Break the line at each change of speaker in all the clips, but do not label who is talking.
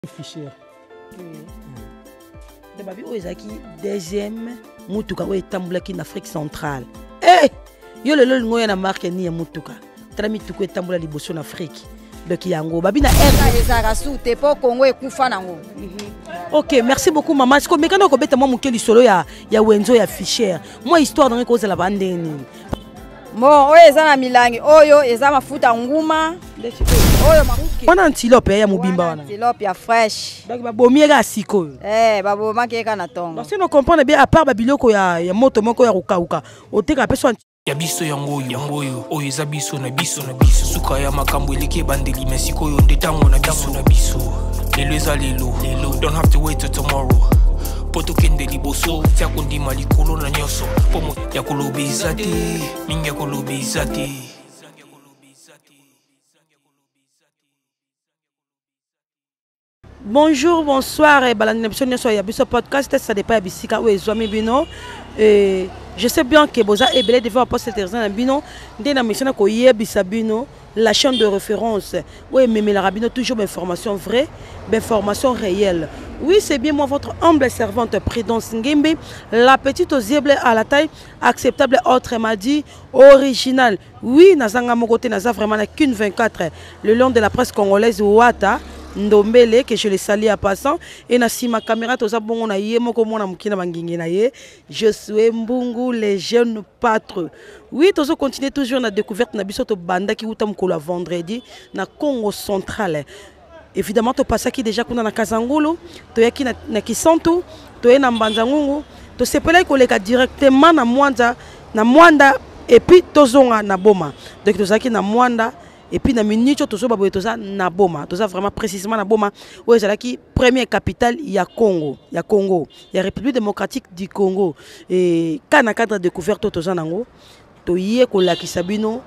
Fichier. De ma vie, deuxième mutuka où est en Afrique centrale. Eh, yo le ngoya na marque ni ya mutuka. Trami tuko tambula liboso na Afrique. Donc yango babi na
ezaka soute po Congo ekufa nango.
OK, merci beaucoup maman. Est-ce que mekana ko beta moi mukeli solo ya wenzo ya Fichier. Moi histoire dans ko za la bandeni.
Bon, oyo eza na milangi, oyo eza mafuta nguma. Oyo maruki.
Wana antilope ya mubimba wana.
Antilope ya fresh.
Donc ba bomiega siko.
Baboma keka na tongo.
Parce que nous comprenons bien à part babiloko ya moto moko ya ukauka. Oteka peso
ya biso yango oyo eza biso na biso suka ya makambo eleke bandeli mesiko yo ndetango na biso lelo eza lelo don't have to wait till tomorrow poto kende liboso tia kondima likolo na nyoso pomo ya kolobe izate mingi ya kolobe izate.
Bonjour, bonsoir et balaneption sur Yabiso podcast ça dépend bisika ou ezwami bino et je sais bien que boza ebele devant poster terrain bino ndena mission ko yebisa bino la chaîne de référence oui mais la rabino toujours d'informations vraies d'informations réelles. Oui, c'est bien moi votre humble servante Prudence Ngimbi, la petite aux yeux à la taille acceptable autrement dit original. Oui, nazanga mon côté naza vraiment na qu'une 24 le long de la presse congolaise Ouata Ndombele que je le salue à passant et na si ma caméra toza bongo na ye moko mona mukina bangingi na ye je suis Mbungu les jeunes pâtres. Oui, tozo continuer toujours na découverte na biso to banda ki uta mukolo vendredi na Congo central. Évidemment to passaki déjà kuna na Kazangulu to yaki na Kisantu to ye na Mbanzangungu to sepela ko leka directement na Mwanda et puis tozonga na Boma. Donc tozaki na Mwanda et puis na minute tozo baboye toza na Boma toza vraiment précisément na Boma où est qui première capitale ya Congo ya République démocratique du Congo et kana cadre découverte toza nango to yé ko la kisabino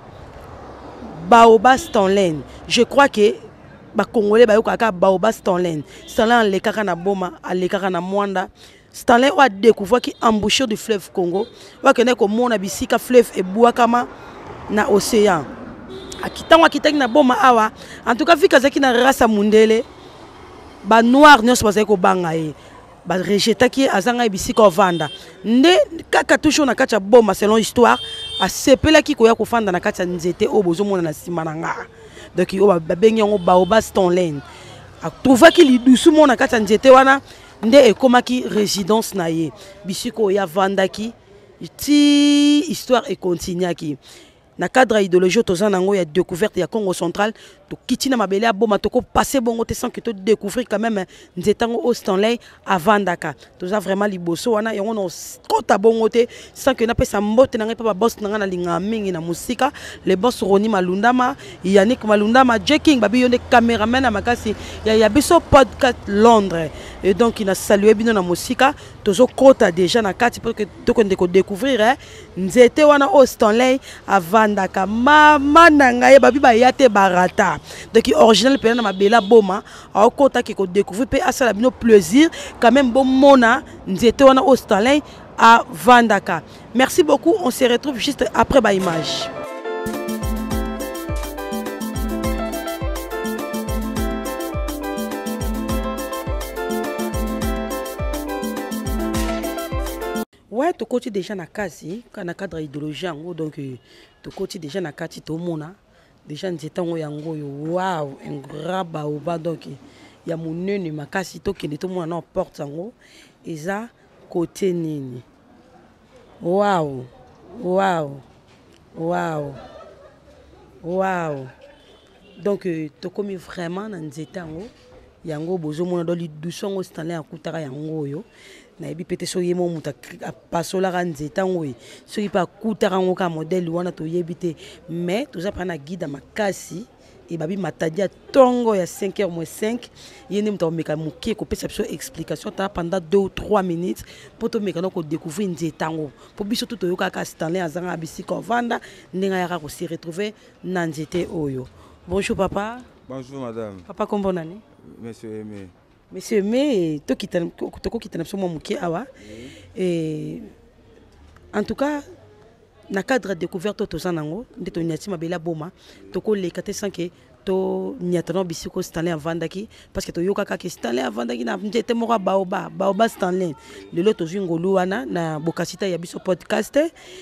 Baobab Stanley. Je crois que ba congolais ba yoka Baobab Stanley le kaka na Boma le kaka na Mwanda Stanley a découvert qui embouchure du fleuve Congo wa kene ko mona bisika fleuve e buakama na océan akitango akitaki na Boma awa en tout cas fika zaki na rasa mundele ba noir nyonso bazaki ko banga ye ba rejetaki azanga bisika ovanda nde kaka toujours na kati ya Boma selon histoire a sepelaki ko ya ko fanda na kati ya nzete o bozomona na sima na nga donc o ba bengi yango Baobab Stanley a trouvaki lidusu mona na kati ya nzete wana nde ekomaki résidence na ye bisiko ya vandaki ti histoire e continuaki na cadre idéologie toza nango ya découverte ya Congo central to kitina mabele ya Boma to ko passer bongo te sans que to découvrir quand même nzetango au Stanley avant Dakar toza vraiment liboso wana yango no kota bongo te sans que na pesa mbote na ngai pa boss na na linga mingi na musika les boss Roni Malundama Yannick Malundama Jeking babi yone cameraman na makasi ya biso podcast Londres et donc il a salué bino na musika tozo kota déjà na kati pour que to ko découvrir nzete wana au Stanley avant Dakar mama nanga babi ba yate barata donc original pena na mabela Boma au kota ki ko découvrir pe asala bino plaisir quand même bon mona nzete wana au Stanley à Vandaka. Merci beaucoup, on se retrouve juste après ba image. Ouais, tu côté déjà na kasi, kana cadre idéologie donc tu côté déjà na kati to mona déjà nzetango yango yo waouh un grand Baobab donc ya munene makasi to kende to mona na porte yango eza côté nini waouh donc to komi vraiment na nzetango yango bozo mona do li doucement Stanley akutaka yango yo na ebi pete so yemo muta pasola ka nzetango e so ipa kutaka ngo ka modèle wana to yebite mais toza prana guide makasi et babi matadia tongo ya 5h-5 yene muta meka mukie ko pesa biso explication ta pendant 2 ou 3 minutes pour to meka ko découvrir nzetango pour biso tout yoka ka Stanley azanga bisika vanda ndinga ya ko se retrouver na nzete oyo. Bonjour papa.
Bonjour madame.
Papa kombo nani?
Monsieur Aimé.
Monsieur Aimé, to kita na biso mukie awa et en tout cas na cadre de découverte toza nango nde to nyati mabela Boma to ko lekate sans que to nyatano bisiko Stanley avandaki parce que to yoka ka Stanley avandaki na njete moko baoba Stanley lelo to ngolu wana na bokasita ya biso podcast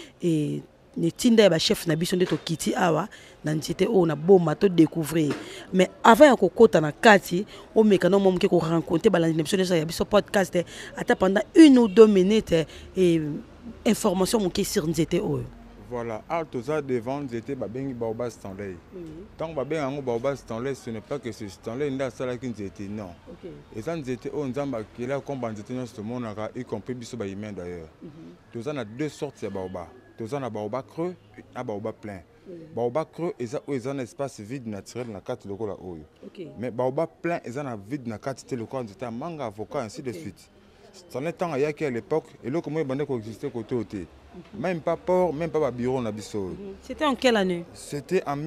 et ne tinda ba chef na biso ndeto kiti awa na njete o na boma to découvrir mais avant ya kokota na kati o mekano mo mke ko rencontrer balandi na biso ya biso podcast ata pendant 1 ou 2 minutes et information mke sur njete o.
Voilà, Altoza devant j'étais babengi Baoba Stanley. Tant babengi Baoba Stanley, ce n'est pas que ce Stanley n'a ça qui était non. Et ça nous était on zamba qui là comme bandité dans ce monde y compris biso ba humain d'ailleurs. Toza na deux sortes de Baoba. Toza na Baoba creux et na Baoba plein. Baoba creux et ça un espace vide naturel na carte de la oyo. Mais Baoba plein et ça na vide na carte le corps c'était manga avocat ainsi de suite. Stanley tant à l'époque et là comment bandé coexister côté côté. Même pas port, même pas bureau na biso.
C'était en quelle année?
C'était en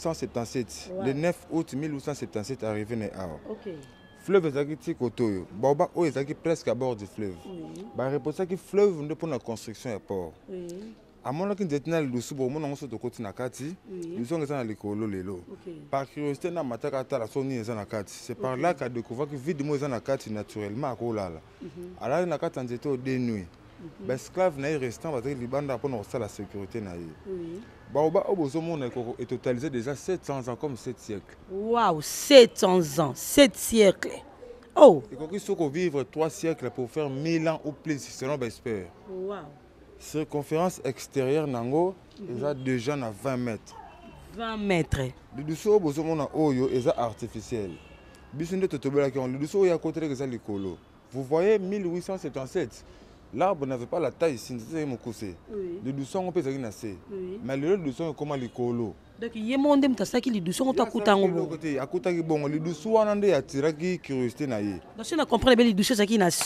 1877. Le 9 août 1877 arrivé na
OK.
Fleuve ezaki kotoyo. Baoba o ezaki presque à bord du fleuve. Ba reposa ki fleuve ndo pour la construction ya port. À mon avis nzete na lusu bo mona ngoso to koti na kati. Lusu ngeza na likolo lelo. Par curiosité na mataka ta la soni eza na kati. C'est par là qu'a découvert que vide mo eza na kati naturellement akolala. Alors na kati nzete o de nuit. Esclave na restant parce que libanda pour la sécurité na Baoba Obozomon est totalisé déjà 700 ans comme 7 siècles.
Waouh, 700 ans, 7 siècles. Oh.
Il faut vivre 3 siècles pour faire 1000 ans ou plus selon Besper.
Waouh.
Circonférence extérieure nango est déjà à 20 mètres.
20 mètres.
Le dessous Obozomon oyo est artificiel. Bissunde totobela qui on le dessous ya côté que ça likolo. Vous voyez 1877. L'arbre n'avait pas la taille ici, c'était mon coussé. Le douceur on peut dire qu'il mais le douceur est comme l'écolo.
Donc il y a monde qui t'a le douceur on t'a coûté en bon.
À côté bon, le douceur on a attiré curiosité na ye.
Donc si on comprend bien le douceur ça qui n'a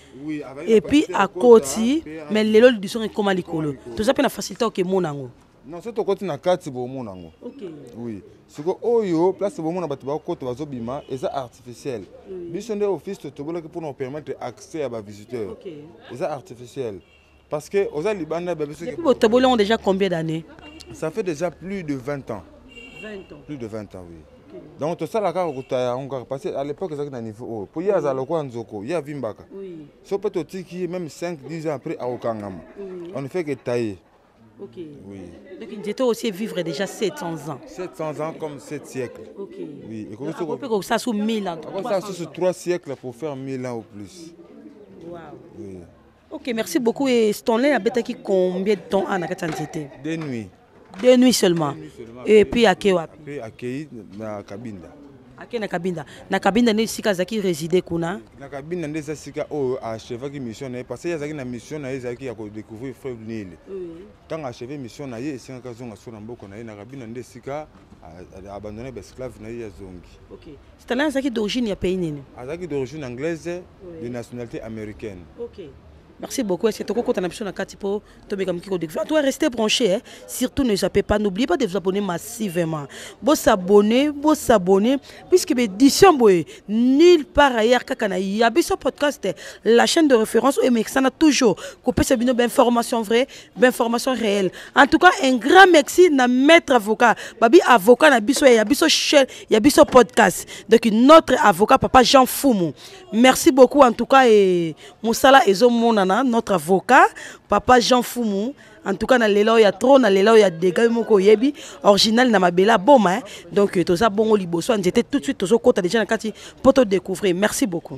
et puis à côté mais le douceur est comme l'écolo. Tout ça peut la facilité que mon ango.
Non, c'est au côté na carte bon mon ango.
OK.
Oui. Ce que oyo place bon na batu ba côté bazobima et ça artificiel. Bisonde office to bola pour nous permettre accès à ba visiteurs.
OK.
Et ça artificiel. Parce que aux Libanda bébé
ce que Tobola ont déjà combien d'années?
Ça fait déjà plus de 20 ans.
20 ans.
Plus de 20 ans oui. Donc tout ça la carte on a passé à l'époque ça na niveau pour y a zaloko nzoko, y a vimbaka. Oui. So peut tiki même 5-10 ans après à Okangama. On ne fait que tailler.
OK. Oui. Donc il était aussi vivre déjà 700 ans.
700 ans comme 7 siècles.
OK.
Oui. Et
comme ça sous 1000 ans.
Ça sous 3 siècles pour faire 1000 ans ou plus.
Wow.
Oui.
OK, merci beaucoup. Et Stanley a bétaki combien de temps à Nakatantité?
2 nuits.
2 nuits seulement. Et puis à Kewapi.
Puis à Kei na Kabinda.
Ake na Kabinda. Na Kabinda ne sika zaki résider kuna.
Na Kabinda ndeza sika o achevé mission na parce que yazaki na mission na yazaki ya ko découvrir fleuve Nil. Tant achevé mission na ye singa kazonga sona mboko na ye na Kabinda ndeza sika abandonné esclave na ye ya zongi.
OK. Stanley zaki d'origine ya pays nini?
Azaki d'origine anglaise de nationalité américaine.
OK. Merci beaucoup. Est-ce que tu as une carte pour te découvrir? Toi, restez branché. Surtout, ne zappez pas. N'oubliez pas de vous abonner massivement. Vous s'abonner. Puisque l'édition, nulle part ailleurs, il y a ce podcast, la chaîne de référence, mais ça n'a toujours coupé ces informations vraies, d'informations réelles. En tout cas, un grand merci à maître avocat. Babi avocat, il y a biso chaîne, il y a biso podcast. Donc, notre avocat, papa Jean Foumou. Merci beaucoup. En tout cas, et Moussala Ezo Mona. Notre avocat, papa Jean Foumou. En tout cas, na lela ya trop, na lela ya dégâts moko yebi original na mabela boma. Donc tout ça bon liboso, j'étais tout de suite au côté déjà na kati pour te découvrir. Merci beaucoup.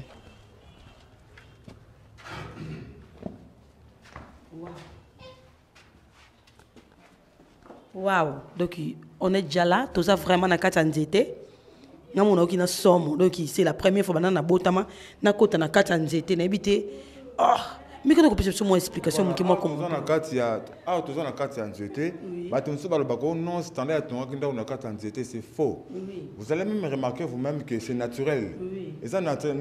Wow. Donc on est déjà là, tout ça vraiment na kati nzete. Na mona ki na somo. Donc c'est la première fois na botama na kota na kati nzete na ebité. Oh. Mais quand on peut faire une explication, qui m'a comme.
C'est faux. Vous allez même remarquer vous-même que c'est naturel. Et ça naturel.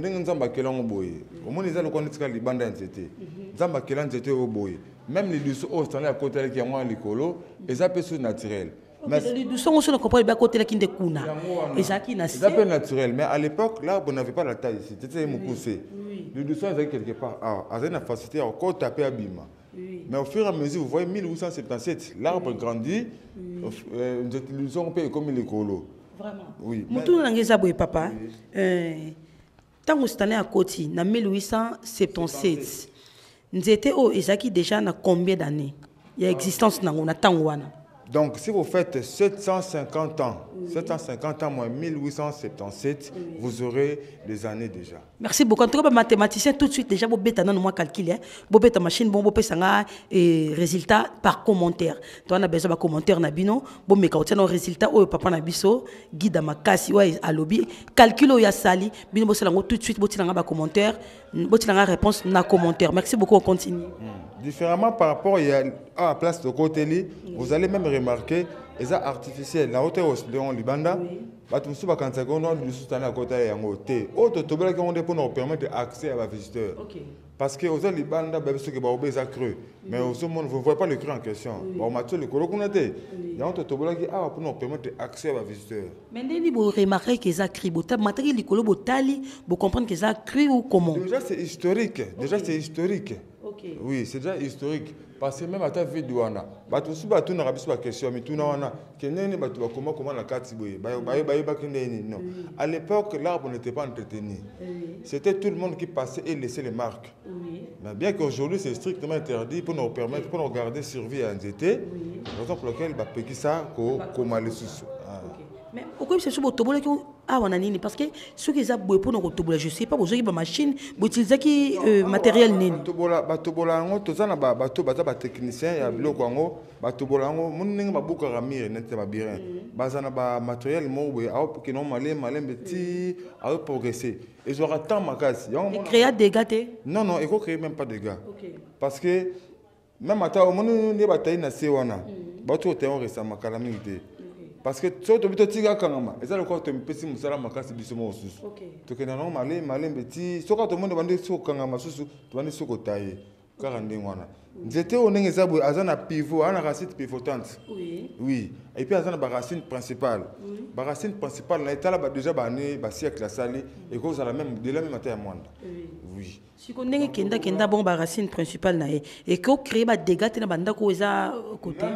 Même les dessous au stand à côté qui ont les colos, et ça peut être naturel.
Mais les dessous on se comprend bien côté qui est kuna. Et ça qui n'a.
Ça peut être naturel, mais à l'époque là, on n'avait pas la taille. C'était mon poussé. Le dessous avait quelque part. Ah, avec la facilité encore taper à Bima. Mais au fur et à mesure, vous voyez 1877, l'arbre grandit. Nous sommes comme les colos.
Vraiment.
Oui.
Moutou Nangeza Boy Papa. Tant que c'était à Koti, en 1877, nous étions déjà dans combien d'années? Il y a existence dans le temps.
Donc, si vous faites 750 ans, 750 ans moins 1877, vous aurez des années déjà.
Merci beaucoup. En tout cas, mathématicien, tout de suite, déjà, vous avez un calcul. Vous avez une machine, vous avez un résultat par commentaire. Donc, on a besoin de commentaire. Vous avez un résultat, papa Nabiso, guide ma casse, à lobby, calcul, il y a sali, tout de suite, vous avez un commentaire, vous avez une réponse dans commentaire. Merci beaucoup, on continue.
Différemment par rapport à la place de côté, vous allez même remarquer les arts artificiels. La hauteur de Libanda, vous avez 40 secondes, vous avez à côté de pour nous permettre d'accès à la visiteur. Parce que aux Libanda, ceux qui ont cru. Mais au monde, vous ne voyez pas le cru en question. Bon, Mathieu, le colo qu'on a dit, il y a un autobus qui a pour nous permettre d'accès à la visiteur.
Mais vous remarquez qu'ils ont cru, vous matériel du colo, vous comprenez qu'ils ont cru ou comment?
Déjà, c'est historique. Déjà, c'est historique. Oui, c'est déjà historique. Parce que même à ta vidéo, on a une question, mais tout comment la carte non. À l'époque, l'arbre n'était pas entretenu. C'était tout le monde qui passait et laissait les marques. Mais bien qu'aujourd'hui, c'est strictement interdit pour nous permettre, pour nous garder survie à un été, raison pour laquelle il y a ça comme les sous.
Mais pourquoi c'est sur votre parce que ceux qui ont pour nous je sais pas, vous avez une machine, vous utilisez qui matériel nini.
Batobolango, tous na bato technicien ya biloko ngo, batobolango, muninga babuka ramire nete babirin. Bazana ba matériel mo we au que non malem petit a progresser. Ils auront tant makasi.
Et créer des gâtés?
Non, il faut créer même pas de gars. Parce que même à ta au monde ne bataille na sewana. Bato théon récemment calamité. Parce que si tu as tigre kanama, et ça le corps te pèse musala makasi bisimo osusu. Tu que non malem petit, so quand tout le monde bande so kanama susu, tu bande so kotaye. Car wana. J'étais au Nengezabu, azana pivot, ana racine pivotante. Oui. Et puis azana racine principale. Racine principale, là état là déjà bané, ba siècle la sali et cause à la même de la même taille à moi. Oui.
Si on est kenda bon racine principale na et que créer ba dégâts na banda ko eza côté.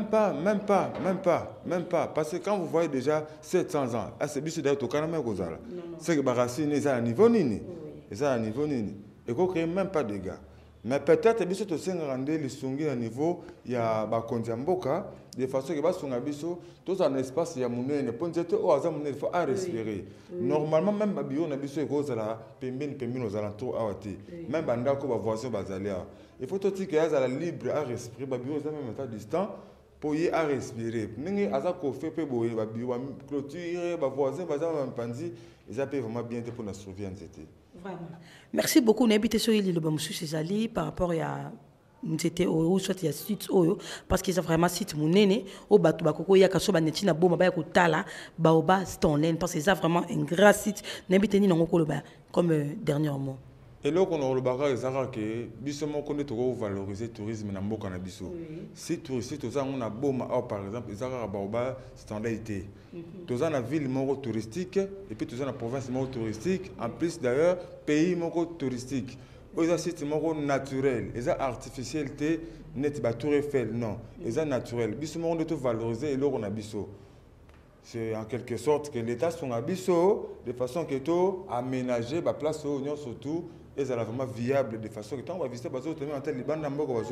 Même pas parce que quand vous voyez déjà 700 ans, à ce bisu d'être au Canada kozala. C'est que ba racine est à niveau nini. Et à niveau nini. Et qu'on crée même pas de dégâts. Mais peut-être que si tu as un niveau, il y a des mboka de façon que tu biso tout un espace il y a monnaie pour dire oh ça monnaie il faut respirer. Normalement même babio na biso cause la pembeni aux alentours awati. Même banda ko ba voisin bazalia. Il faut tout que ya la libre à respirer babio ça même état distant pour y à respirer. Ningi aza ko fait pe boye babio clôture ba voisin bazama mpandi ils appellent vraiment bien pour la survie en été. Vraiment. Merci beaucoup. Nous habitons sur l'île de Bamoussou, Césali, par rapport à c'était au soit il y a site parce qu'ils ont vraiment site mon néné au bateau bakoko ya kasoba netina boma ba ko tala baoba stonen parce que ça vraiment un grand site n'habitez ni ngoko comme dernier mot.
Et là, on a le bagage, c'est que bisous qu'on est valoriser le tourisme dans mboka na biso. Si touristes, tout ça, on a beau par exemple, ils ont baoba standardité. Tout ça, la ville touristique et puis tout ça, la province touristique. En plus d'ailleurs, pays touristique. Ils ont site naturel, ils ont artificiel, net ba Tour Eiffel, non, ils ont naturel. Bisous on doit valoriser et là on a biso. C'est en quelque sorte que l'État sont à biso de façon que tout aménager la place au union surtout. Et ça vraiment viable de façon que quand on va visiter parce que en tel Liban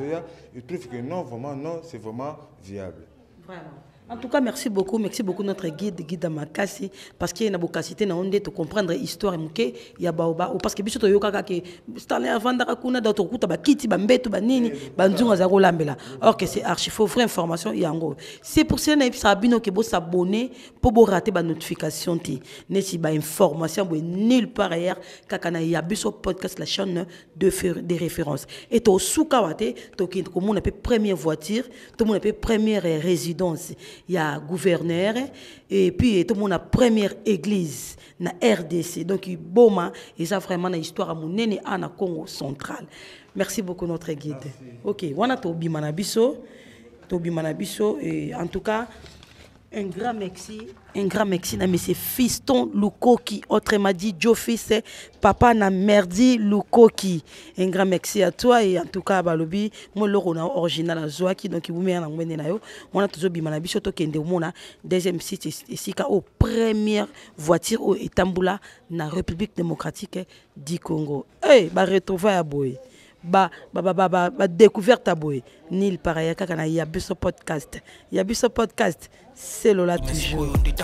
il trouve que non vraiment non c'est vraiment viable.
Vraiment. En tout cas, merci beaucoup notre guide Amakasi, parce qu'il y a une capacité de comprendre l'histoire et il y a baoba parce que biso to yoka ke stale avant da kuna d'autres kuta ba kiti ba mbeto ba nini ba nzunga za kolambela or que c'est archi faux vraie information yango. C'est pour ça na ça bino ke bo s'abonner pour bo rater ba notification ti neti ba information bo nulle part ailleurs kaka na ya biso podcast la chaîne de référence et to soukawate to ki ko mon appelle première voiture to mon appelle première résidence. Il y a gouverneur et puis tout le monde a première église na RDC donc boma et ça vraiment une histoire à mon néné na Congo central. Merci beaucoup notre guide. Merci. OK, wana to bimana biso et en tout cas Un grand merci na monsieur Fiston Lukoki, autrement dit Joe Fils, papa na Merdi Lukoki. Un grand merci à toi et en tout cas balobi moi loro na original azwaki donc vous met na ngwene na yo. On a toujours bimana biso to kende mona deuxième site ici au première voiture au Etambula na République démocratique du Congo. Eh ba retrouver à boy. Ba découverte à boy. Nil pareil kaka na Yabiso podcast. Yabiso podcast. C'est Lola toujours.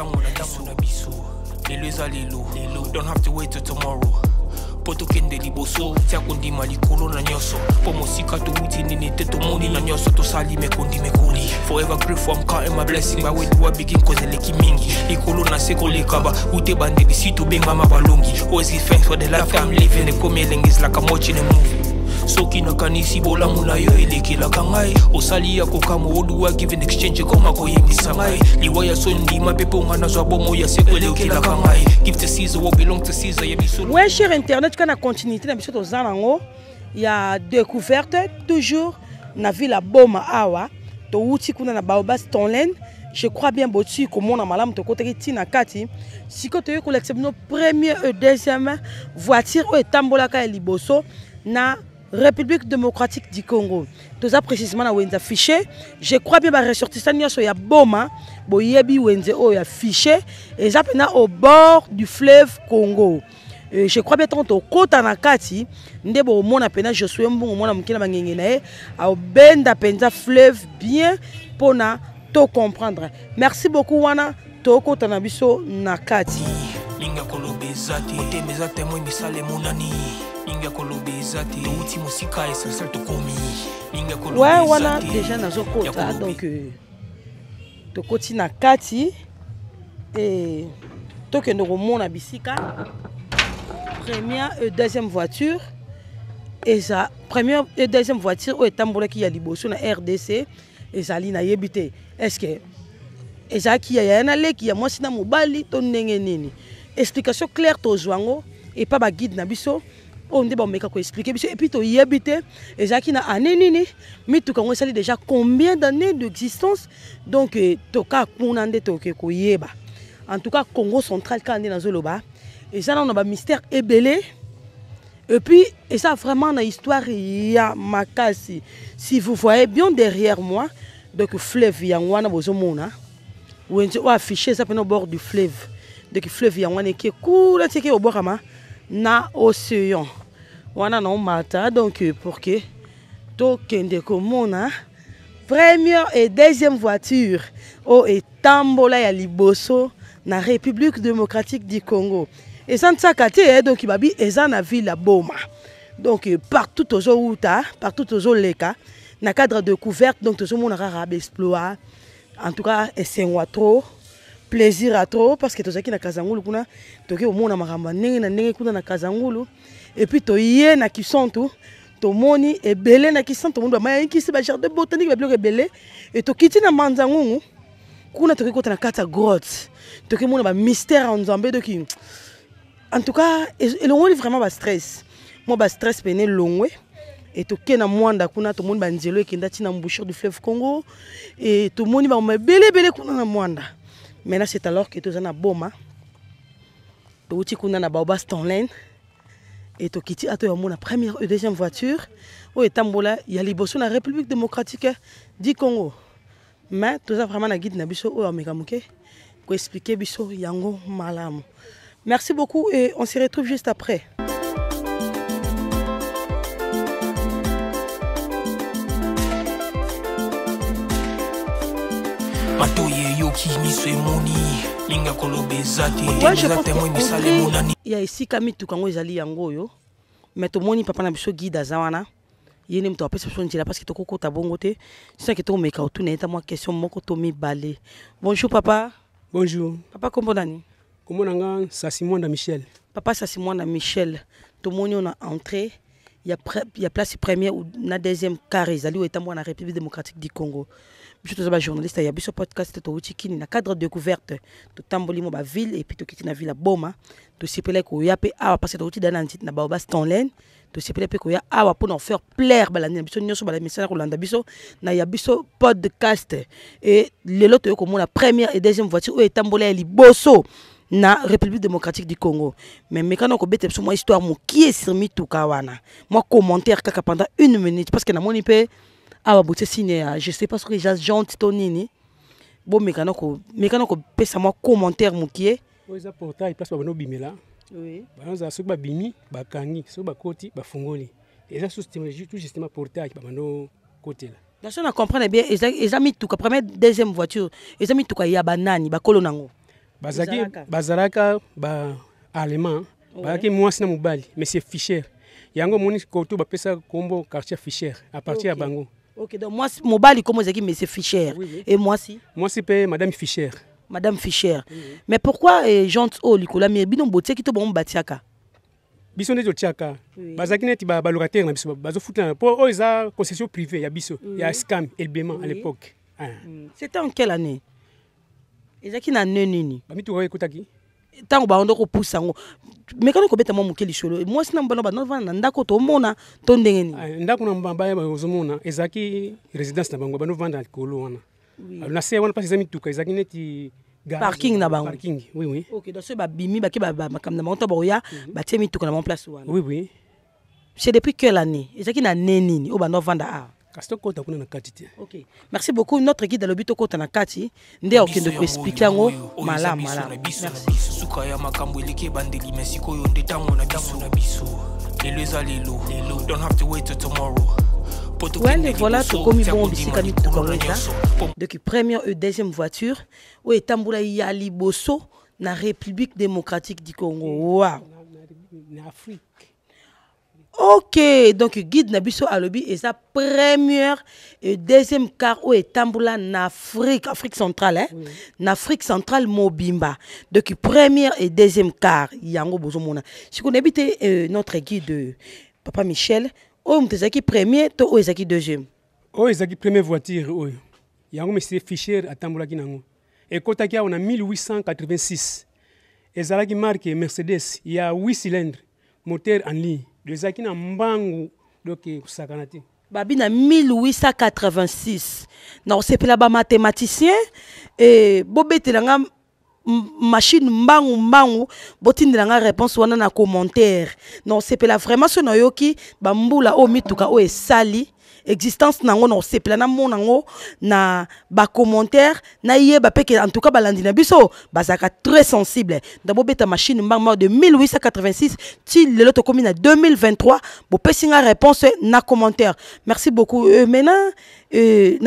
Don't have to wait till tomorrow. Poto kende liboso tia kundi malikolo na nyoso pomo sika to uti nini teto moni na nyoso to sali me kundi me kuli forever grateful I'm counting my blessing by way to begin cause leki mingi likolo na seko lekaba ute bande bisito benga mabalongi always give thanks for the life I'm living the coming is like I'm watching a movie. Soki na kanisi bola muna yo eleki la kangai osali ya kokamo oduwa give in exchange koma ko yimisa ngai liwaya sondi mapepo ngana zwa bomo ya sekwele okila kangai give to Caesar what belong to Caesar ya biso.
Ouais cher internet kana continuité na biso to zanango ya découverte toujours na ville Boma awa to uti kuna na Baobab Tonlen. Je crois bien boti comme na malam to koteki tina kati siko to ko l'exception première et deuxième voiture o etambola ka liboso na République démocratique du Congo. Tout ça précisément na wenza fiché. Je crois bien ba ressortissant nyoso ya Boma, boyebi wenze o ya fiché et ça pena au bord du fleuve Congo. Je crois bien tant au kota na kati ndebo mona pena je suis mbongo mona mukina bangenge na e au benda penza fleuve bien pona to comprendre. Merci beaucoup wana to kota na biso na kati.
Linga kolobezati temezate mo misale monani.
Ouais, voilà, déjà dans un côté, donc to koti na kati et to que nous remontons à Bissika, première et deuxième voiture et ça première et deuxième voiture au Etambola qui a liboso na RDC et ça li na yebité. Est-ce que et ça qui a na le qui a moi sina mobali to ndenge nini. Explication claire to zwango et pas ba guide na biso. On dit bon mais quoi expliquer et puis to yebité et ça qui na année nini mais tout quand on sali déjà combien d'années d'existence donc to ka kunande to ke ko yeba en tout cas Congo central quand on est dans zoloba et ça on a un mystère ébélé et puis et ça vraiment une histoire ya makasi si vous voyez bien derrière moi donc fleuve ya ngwana bozomona ou affiché ça au bord du fleuve donc fleuve ya ngwana qui coule qui au bord na océan wana na mata donc pour que to kende komona première et deuxième voiture au etambola ya liboso na République démocratique du Congo et ça ntsakate donc babi eza na ville ya Boma donc partout tozo uta partout tozo leka na cadre de couverte donc tozo mona rara exploit en tout cas esengwa trop plaisir à trop parce que tozaki na Kazangulu kuna toke omona makamba ndenge na ndenge kuna na Kazangulu et puis toye na Kisonto to moni ebele na Kisonto mundo maya kisi ba jardin botanique ba bloque ebele et to kiti na Manzangungu kuna toke kota na kata grotte toke mona ba mystère en Nzambe doki en tout cas et le vraiment ba stress moi ba stress pene longwe et toke na mwanda kuna to moni ba nzelo ekenda tina mbouchure du fleuve Congo et to moni ba ebele kuna na mwanda. Maintenant, c'est alors que tu es à Boma, tu es à Baobab Tonlen, et tu es à la première et deuxième voiture, où est Tambola, il y a liboso la République démocratique du Congo. Mais tu as vraiment un guide na biso ou Megamuke pour expliquer biso yango malam. Merci beaucoup et on se retrouve juste après. Ouais, je pense il y a ici Kami Tukango ezali yango yo mais to moni papa na biso guide azawana yene mto apesa biso njila parce que to kokota bongo te c'est que to meka otuna eta moi question moko to mi balé. Bonjour papa.
Bonjour.
Papa kombo nani?
Kombo nanga Sasimwanda Michel.
Papa Sasimwanda Michel. To moni on a entré il y a place première ou na deuxième carré ezali ou etambo na République démocratique du Congo. Je suis un journaliste, il y a un podcast qui est cadre de découverte de Tambolimo, la ville, et puis tu quittes la ville à Boma, tu sais pas que tu as parce que tu es dans la Baobab Tonlen, to sepela pe ko ya awa pour faire plaire balandi biso nyonso bala message ko landa biso na ya biso podcast et lelo to ko mona première et deuxième voiture o etambola liboso na République démocratique du Congo. Mais mekano ko bete moi histoire mo qui est sur mituka wana. Moi commentaire kaka pendant 1 minute parce que na moni pe awa bote signe je sais pas ce que j'ai gentil tonini. Bon mekano ko pesa moi commentaire mo qui est.
Oza portail place ba no bimela. Oui. Banza sok ba bimi ba kangi sok ba koti ba fungoli. Et ça système tout justement portail ba no côté là.
Là on comprendre bien ils mis tout première deuxième voiture ils mis tout ya banani ba kolonango.
Bazaraka ba allemand ba ki mwasi na mobali mais c'est Fischer. Yango moni koto ba pesa kombo quartier Fischer à partir à Bango.
OK donc moi mobali comme zaki mais c'est Fischer et moi si
pe madame Fischer.
Madame Fischer. Mais pourquoi gens o likola mais bino botie ki to bon batiaka?
Biso ne totiaka. Bazaki neti ba locataire na biso bazo futa pour eux za concession privée ya biso. Ya scam elbement à l'époque.
C'était en quelle année? Ezaki na nini?
Ba mitu ko kotaki.
Tango ba ndo ko poussa ngo. Mais quand ko beta mo mukeli solo. Moi sina mbana ba no vana ndako to mona to ndenge ni.
Ndako na mbamba ya ozomona ezaki résidence na bango ba no vanda kolo wana. Na se wana pas ezami tuka ezaki neti
parking na bango.
Parking, oui.
OK, donc ce ba bimi ba ki ba makam na monta boya ba tie mi tuka na mon place wana.
Oui.
C'est depuis quelle année? Ezaki na nini o ba no vanda a.
Ok.
Merci beaucoup. Notre guide à l'obito kota na kati. Nde okendo ko expliquer ngo mala. Merci.
Sukaya makambo eleke bandeli mesiko yo ndetango na biso. Don't have to wait till tomorrow.
Ouais, voilà, tout comme bon bisika ni tukaweza. Depuis première et deuxième voiture, o etambula ya liboso na République démocratique du Congo. Wow.
Na Afrique.
OK, donc guide Nabiso Alobi et sa première et deuxième car où est Tamboula en Afrique centrale, hein? Oui. En Afrique centrale, Mobimba. Donc première et deuxième car, Yango Bozomona. Si vous habitez notre guide Papa Michel, où est qui premier, to où est qui deuxième?
Où est qui première voiture, où Yango monsieur Fischer à Tamboula Kinango. Et Kotakia on a 1886. Et Zalaki marque Mercedes, il y a 8 cylindres, moteur en ligne. De Zakina Mbangu donc Sakanati.
Babi na 1886. Non, c'est pas là mathématicien et bobete langa machine mbangu botinde langa réponse wana na commentaire. Non, c'est pas là vraiment ce noyoki bambula o mituka o esali existence nango non c'est pas na monango na ba commentaire na yeba peke en tout cas balandi na biso bazaka très sensible d'abord beta machine mbang de 1886 ti lelo to komi na 2023 bo pesinga réponse na commentaire. Merci beaucoup. Maintenant na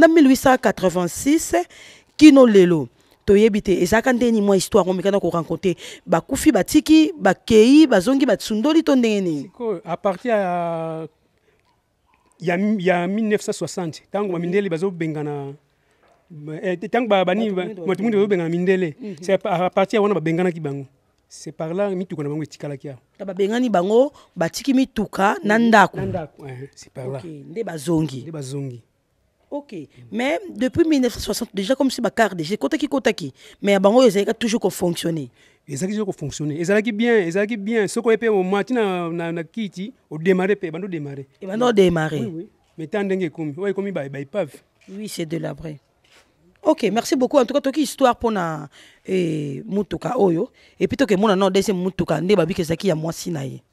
1886 kino lelo to yebite ezaka ndeni mo histoire on mekana ko rencontrer ba kufi batiki ba kei bazongi batsundoli to ndeni
à partir il y a 1960 tango mindele bazo bengana tango bani matumunde bazo bengana mindele c'est à partir wana ba bengana ki bango c'est par là mituka na bango etikala kia
ba bengani bango batiki mituka na ndako
c'est par là
OK nde bazongi OK mais depuis 1960 déjà comme si ba car déjà kotaki mais bango ezaka toujours ko fonctionner
ezaki toujours ko fonctionner ezalaki bien soko epé au matin na kiti au démarrer pe bando démarrer
oui
mais tant ndenge komi ouais komi ba ipave
oui c'est de la vraie. OK merci beaucoup en tout cas toki histoire pona mutuka oyo et puis toke mona no deuxième mutuka nde babi kezaki ya mwasi na ye.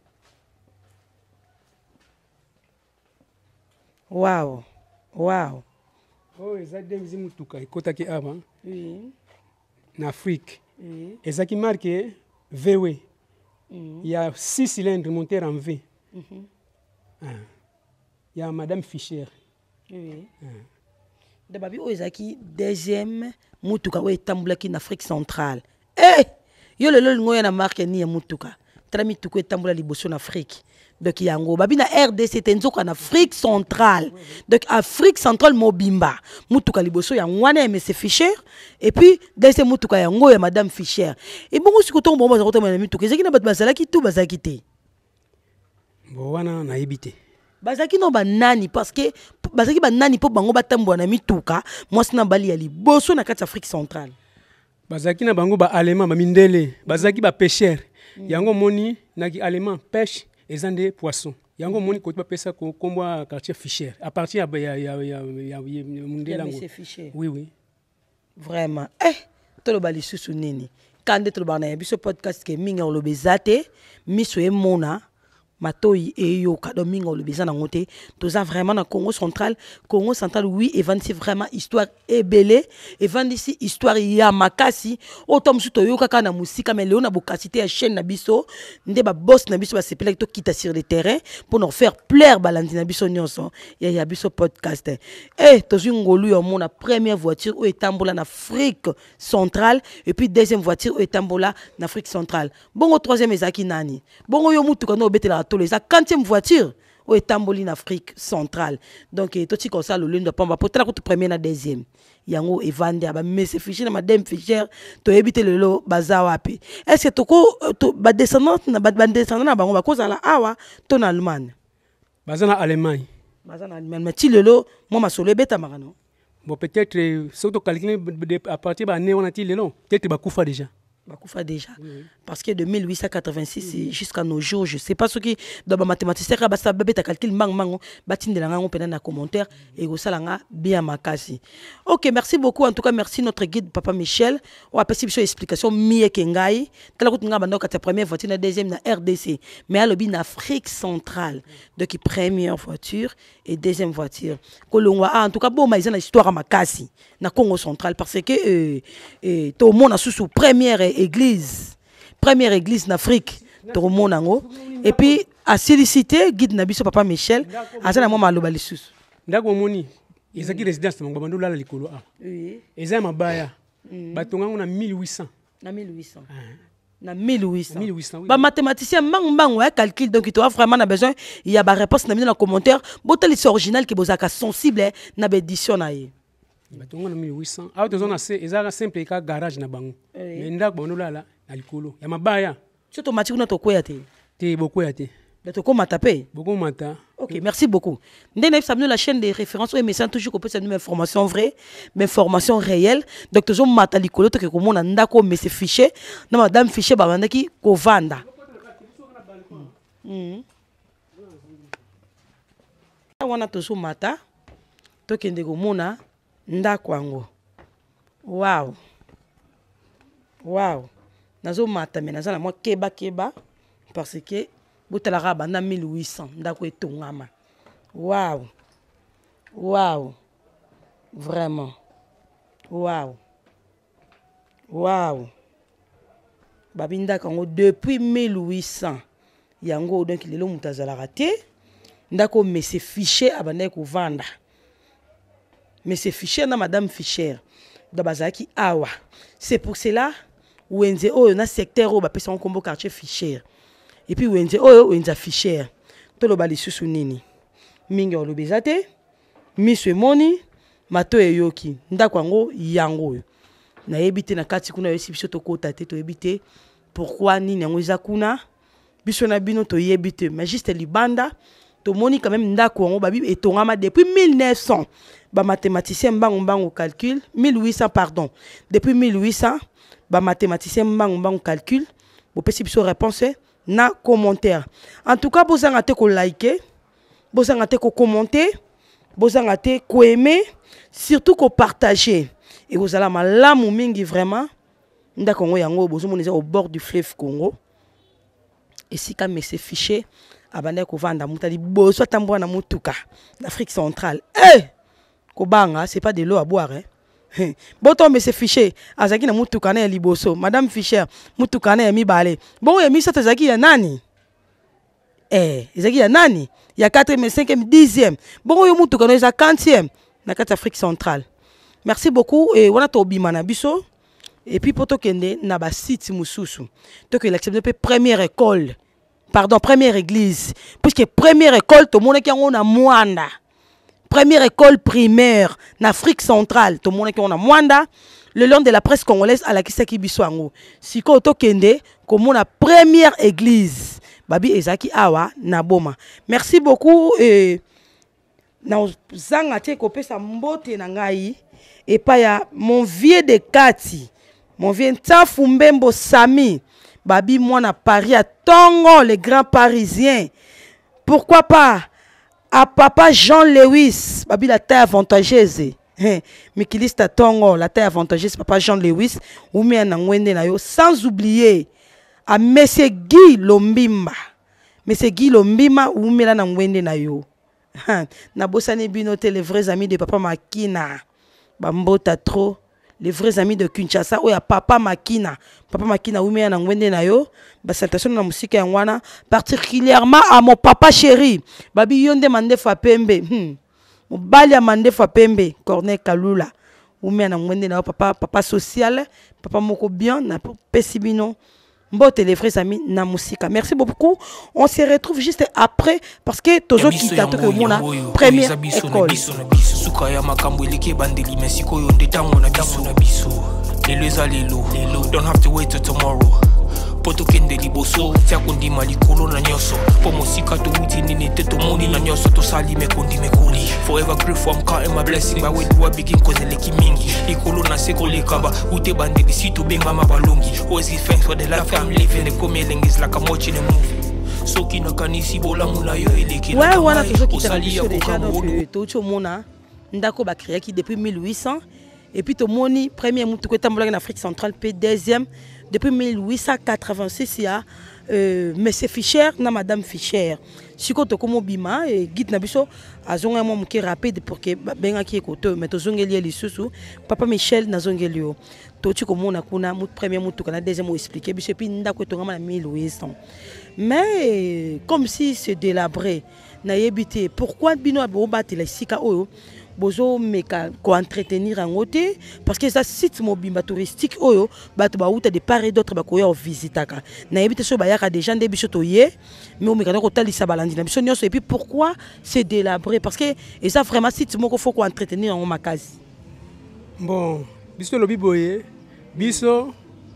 Wow
oh ezademzi mutuka ekotaki aba na Afrique. Ezaki marqué VW. Il y a 6 cylindres moteur en V. Il y a Madame Fischer.
De babi o ezaki deuxième mutuka o etambulaki na Afrique centrale. Yo lelo ngoya na marque ni ya mutuka. Trami tuko etambula liboso na Afrique. Donc yango babi na RDC tenzoka en Afrique centrale. Donc Afrique centrale Mobimba. Mutuka liboso ya ngwana monsieur Fischer et puis deuxième mutuka yango ya Madame Fischer. Et bon si koton bon baza koton na mutuka ezaki na bat bazalaki tout bazaki te.
Bon wana na ebité.
Bazaki no banani parce que bazaki banani po bango batambo na mituka mwasi na bali ya liboso na kati Afrique centrale.
Bazaki na bango ba allemand ba mindele, bazaki ba pêcheur. Yango moni na ki allemand pêche ils ont des poissons. Il y a un monde qui peut ça comme quartier Fischer. À partir de oui, oui.
Vraiment. Tout le bali sous nini. Quand tu le biso podcast que minga le bezate, miso e mona. Matoi et yo kadomingo le bizana ngote toza vraiment na Congo central oui et vandi vraiment histoire ebele et vandi si histoire ya makasi autom suto yo kaka na musika mais leona bokasité ya chaîne na biso nde ba boss na biso ba sepela to kita sur le terrain pour nous faire plaire balandi na biso nyonso ya biso podcast tozu ngolu yo mona première voiture o etambola na Afrique centrale et puis deuxième voiture o etambola na Afrique centrale bongo troisième ezaki nani bongo yo mutu kana obetela la 40e voiture au Tamboli en Afrique centrale. Donc, tout ce comme ça, le lundi de Pamba, pour la première et la deuxième. Yango Evander, mais c'est fiché, madame Fischer, tu as évité le lot, bazawapi. Est-ce que tu as descendant, à cause de la Awa, ton Allemagne?
Bazana Allemagne.
Bazana Allemagne, mais tu le lot, moi, ma solé bêta marano.
Bon, peut-être, si tu calcules à partir de l'année, on a dit le long, peut-être que tu as déjà.
Bakoufa déjà. Oui. Parce que de 1886 jusqu'à nos jours, je ne sais pas ce qui dans ma mathématique, c'est que tu calcul mang batin de la on commentaire et au salanga bien makasi. OK, merci beaucoup. En tout cas, merci notre guide Papa Michel. On a passé une explication mieux kengai. Tala ko nga bando ka première voiture, la deuxième na RDC, mais à l'obin Afrique centrale. Donc première voiture et deuxième voiture. Kolongwa en tout cas bon, mais ils ont une histoire à makasi na Congo central parce que tout le monde a sous première église en Afrique tout le monde ango et puis à solliciter guide nabiso Papa Michel azana moi maloba lisusu
ndako moni ezaki résidence na ngabando la likolo a eza mabaya batonga na 1800 na 1800 ba mathématicien mang
ouais calcul donc tu as vraiment na besoin il y a ba réponse na dans commentaire botel original qui bozaka sensible na édition na ye
batonga na 1800 a to zona c'est ezaka simple ka garage na bango mais ndako bondo la na likolo ya mabaya
c'est automatique na to koya te
beaucoup ya te
mais to ko matape
beaucoup mata.
OK, merci beaucoup. Ndene samedi la chaîne des références et message toujours qu'on peut cette information vraie mais information réelle donc toujours mata likolo to ke ko mona ndako mais c'est fiché na madame fiché ba bandaki ko vanda wana toujours mata to kende ko mona ndako ango wow nazo mata mais nazala moi keba parce que botalaka banda 1800 ndako etongama wow vraiment wow babindaka ngo depuis 1800 yango donc lelo mutu azalaka te ndako mais c'est fiché abandaki kovanda mais c'est fiché na madame Fischer da bazaki awa c'est pour cela wenze oyo na secteur oyo bapesa nkombo quartier Fischer et puis wenze oyo wenza Fischer toloba lisusu nini mingi olobeza te miso emoni mato eyoki ndako yango oyo nayebi te na kati kuna yosi biso tokota te toyebi te pourquoi nini yango eza kuna biso na bino toyebi te mais juste libanda tomoni quand même ndako yango babi etongama depuis 1900 ba mathématicien mbango calcul 1800 pardon depuis 1800 ba mathématicien mbango calcul bo pesi biso réponse na commentaire en tout cas bozanga te ko liker bozanga te ko commenter bozanga te ko aimer surtout ko partager et vous allez malamu mingi vraiment ndako yango bozomona au bord du fleuve Congo et si quand mais c'est fiché abandé ko vanda mutali boso tamboa na mutuka l'Afrique centrale kobanga c'est pas de l'eau à boire boto mais c'est fiché azaki na mutuka na liboso madame Fischer mutuka na mi balé bon ya mi sa tazaki ya nani ezaki ya nani ya 4e 5e 10e bon yo mutuka na za 40e na kati Afrique centrale merci beaucoup et wana to bimana biso et puis poto kende na ba site mususu to que l'accepter première école pardon première église puisque première école to mona ki yango na Mwanda première école primaire en Afrique centrale tout le monde qui on a Mwanda le long de la presse congolaise à la kisaki biswango siko to kende comme on a première église babi ezaki awa na boma merci beaucoup et na zanga te ko pesa mbote na ngai et pa ya mon vieux de Kati mon vieux Ntafu Mbembo Sami babi moi na Paris à Tongo les grands parisiens. Pourquoi pas à papa Jean Lewis babi la taille avantageuse. Mikilista Tongo la taille avantageuse papa Jean Lewis ou bien na ngwende na yo sans oublier à monsieur Guy Lombimba. Monsieur Guy Lombimba ou bien na ngwende na yo. Na bosani binote les vrais amis de papa Makina. Bambota trop les vrais amis de Kinshasa ou ya papa Makina ou bien na ngwende na yo. Ba salutation na musique ya ngwana particulièrement à mon papa chéri. Babi yonde mande fa pembe. Mobali ya mande fa pembe Corneille Kalula. Ou bien na ngwende na yo papa social, papa moko bien na pesibino. Mbote les vrais amis na musique. Merci beaucoup. On se retrouve juste après parce que toujours qui t'attend que mon première école.
Don't have to wait till tomorrow. Poto kende liboso tia kundi malikolo na nyoso pomo sika to uti nini teto moni na nyoso to sali me kundi me kuli forever grateful I'm counting my blessing by way do I begin cause leki mingi likolo na seko lekaba ute bande bisito benga mabalongi always give thanks for the life I'm living the coming is like I'm watching a movie so kina kanisi bola mula yo eleki
ouais voilà toujours qui t'a déjà donc tout mona ndako ba créé qui depuis 1800 et puis to moni premier mutu ko tambola en Afrique centrale puis deuxième depuis 1886 il y a monsieur Fischer na madame Fischer siko to komo bima et guide na biso azonga mo muke rapide pour que benga ki ekoto mais to zongeli lisusu papa Michel na zongeli yo to ti komona kuna mut premier mutu kana deuxième mo expliquer biso puis ndako to ngama na 1800 mais comme si c'est délabré na yebité pourquoi bino abo batela sika oyo bozo meka ko entretenir en côté parce que ça site mobimba touristique oyo bato ba uta de part et d'autre ba ko yo visitaka na yebite so ba yaka des gens de biso toye mais o meka ko talisa balandi na biso nyonso et puis pourquoi c'est délabré parce que et ça vraiment site moko faut ko entretenir en makasi
bon biso lobi boye biso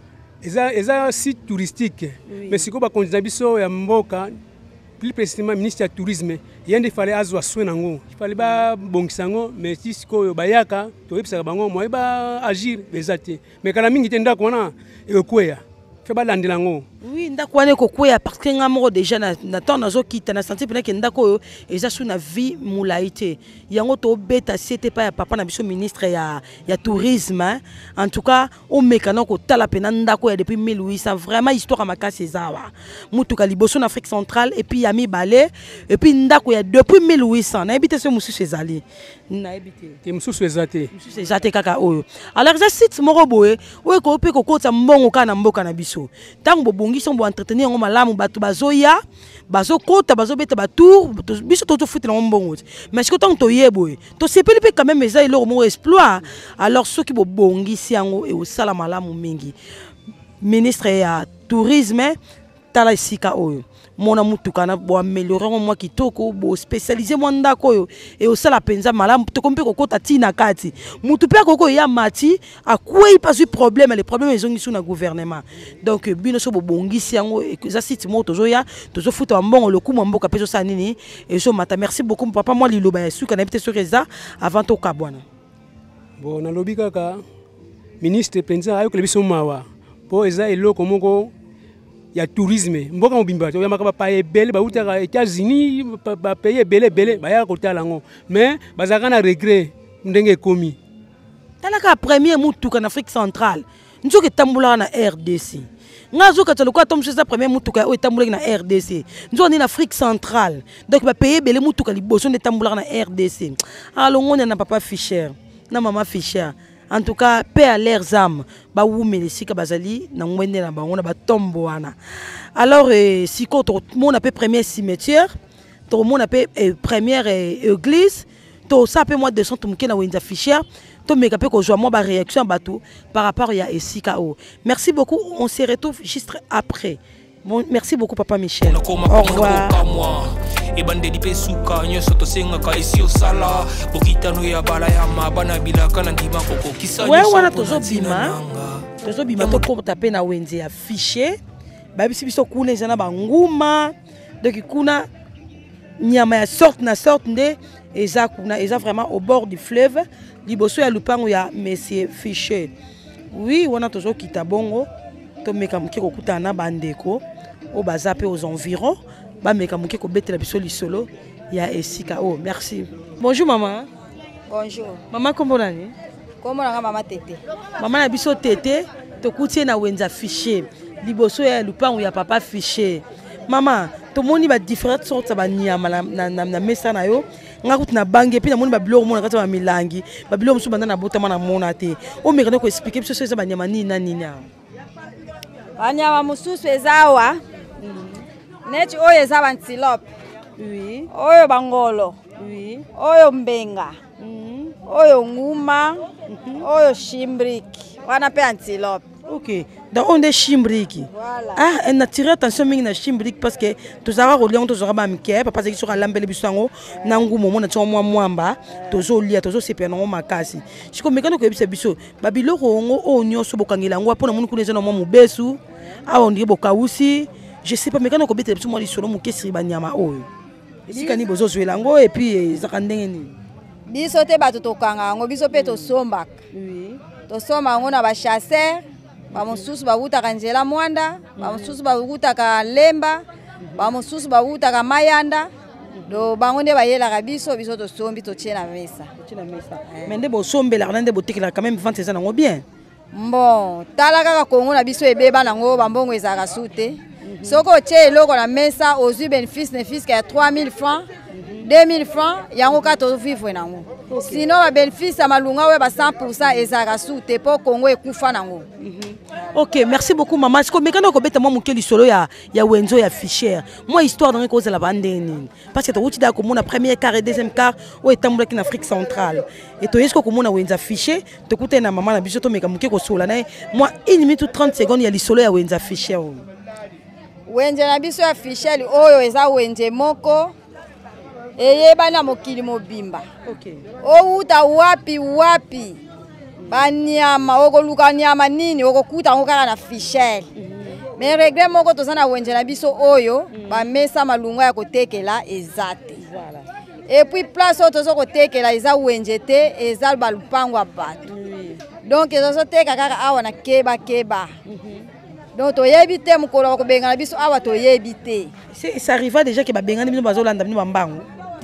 eza site touristique oui. Mais siko ba konza biso ya mboka plus précisément ministre du tourisme yende fallait azwa soin nango il fallait ba bongisango mais siko bayaka to yebisa bango mo ba agir bezate mais kana mingi tenda kona ekweya fe ba landelango
oui ndako wane kokwea parce que ngamo déjà na temps nazo kita na senti pena ke ndako eza sous na vie mulaité yango to beta c'était pas ya papa na biso ministre ya tourisme en tout cas o mekana ko tala pena ndako ya depuis 1800 vraiment histoire makasi ezawa mutuka liboso na Afrique centrale et puis yami balé et puis ndako ya depuis 1800 na ebité ce musu ezali na ebité
te musu ezate
kaka oyo alors ça site moko boye o ko pe ko kota mbongo kana mboka na biso tango bongi sont pour entretenir on malamu batu bazoya bazo kota bazo beta batour biso to fuite na mbongo mais ce que tant to yeboy to sepeli pe quand même eza ilo mo exploit alors ceux qui bo bongi siango et au sala malamu mingi ministre ya tourisme tala sika oyo mona mutuka na bo améliorer moi kitoko bo spécialiser moi ndako yo et au sala penza malamu to kompe kokota tina kati mutu pe koko ya mati akwei pas eu problème les problèmes ils ont sur na gouvernement donc bino so bo bongisi yango et ça site mo tozo ya tozo futa mbongo le coup mboka peso sa nini et so mata merci beaucoup papa moi liloba ya suka na peut sur ça avant to kabwana
bon na lobi kaka ministre penza ayo klebiso mawa po eza eloko moko ya tourisme mboka mobimba to yamaka ba ebele ba utaka États-Unis ba payer belé ba ya kotala ngo mais bazaka na regret ndenge komi
talaka premier mutuka na Afrique centrale nzoke tambula na RDC ngazo katalo ko tom ça premier mutuka o tambula na RDC nzo ni na Afrique centrale donc ba payer belé mutuka liboso ne tambula na RDC alors ngone na papa Fischer na maman Fischer. En tout cas, paix à leurs âmes. Ba wumeli sika bazali na ngwende na bango na ba tombo wana. Alors siko to mon appelle premier cimetière, to mon appelle première église, to ça peut moi 200 to mke na wenza Fischer, to meka pe ko joa moi ba réaction batou par rapport ya esika o. Merci beaucoup, on se retrouve juste après. Bon, merci beaucoup papa Michel. Au revoir.
Ebande di pesuka nyoso to senga ka esi osala bokitano ya bala ya mabana bilaka na ndima koko kisali
ouais wana tozo bima to ko taper na wenze ya Fischer ba biso kuna ezana banguma donc kuna nyama ya sorte na sorte nde eza kuna eza vraiment au bord du fleuve liboso ya lupango ya monsieur Fischer oui wana tozo kita bongo tomeka moke kokutana na bandeko o baza pe aux environs bameka moke kobetela biso lisolo ya esika. Oh merci. Bonjour maman.
Bonjour.
Maman kombo nani?
Kombo nanga mama Tete.
Maman na biso Tete tokutie na wenza fichier liboso ya lupango ya papa fichier. Maman tomoni ba différentes sortes ba nyama na mesa na yo ngakuti na bange pe na moni ba biloko mona kati ba milangi ba biloko musu banda na botama na mona te o mekane ko expliquer biso so ba nyama nini na nini ya
banyama mususu ezawa neti oyo eza ba antilope,
oui
oyo bangolo,
oui
oyo mbenga, oyo nguma, oyo shimbriki wana pe antilope.
ok. Donc on est chimbrique.
Voilà.
Ah, on a tiré attention à chimbrique parce que tous aura relié on tous aura bamké papa c'est sur l'ambele bisango nangu momo na tsomo mwamba tozo lia tozo sepena ngo makasi. Siko mekano ko ebisa biso babiloko ngo onyo so bokangela ngo pona munu kuneza na mo mubesu awo ndiye bokausi je sais pas mekano ko bete biso mo lisolo mu kesri banyama oyo. Esika ni bozo zwela ngo et puis zakandenge ni.
Biso te bato tokanga ngo biso pe to sombaka.
Oui.
To somba ngo na ba chasser. Bamususu bawutaka njela mwanda, bamususu bawutaka lemba, bamususu bawutaka mayanda. Do bango nde bayelaka biso biso to sombi to tiena mesa.
Mais nde bo sombela nde bo tekela quand même vente ça nango bien.
Bon, tala kaka Kongo na biso ebeba nango bambongo ezaka sute. Soko tie eloko na mesa ozu bénéfice ya 3000 francs. 2000 francs, yango ka to vivre nango. Sinon ba bénéfice ya malunga we ba 100% ezaka sute po Kongo ekufa nango.
Ok, merci beaucoup maman. Est-ce que mekano ko beta moi mukeli solo ya wenzo ya fichier. Moi histoire dans cause la bandeni. Parce que to uti da ko mona premier quart et deuxième quart o etambula ki na Afrique centrale. Et to esko ko mona wenza fichier, to kuta na maman na biso to meka muke ko sola na moi 1 minute ou 30 secondes ya lisolo ya wenza fichier.
Wenze na biso ya fichier oyo eza wenze moko. Eyeba na mokili mobimba.
Ok.
Outa wapi. Banyama okoluka nyama nini okokuta ngo kaka na fichier. Mais regret moko tozana wenze na biso oyo ba mesa malunga ya kotekela ezate.
Voilà.
Et puis place oyo tozo kotekela eza wenze te eza balupango bato. Donc ezo teka kaka awa na keba. Donc toyebi te mukolo ko benga na biso awa toyebi te.
Ça arriva déjà que ba benga ni bazolanda ni bambango.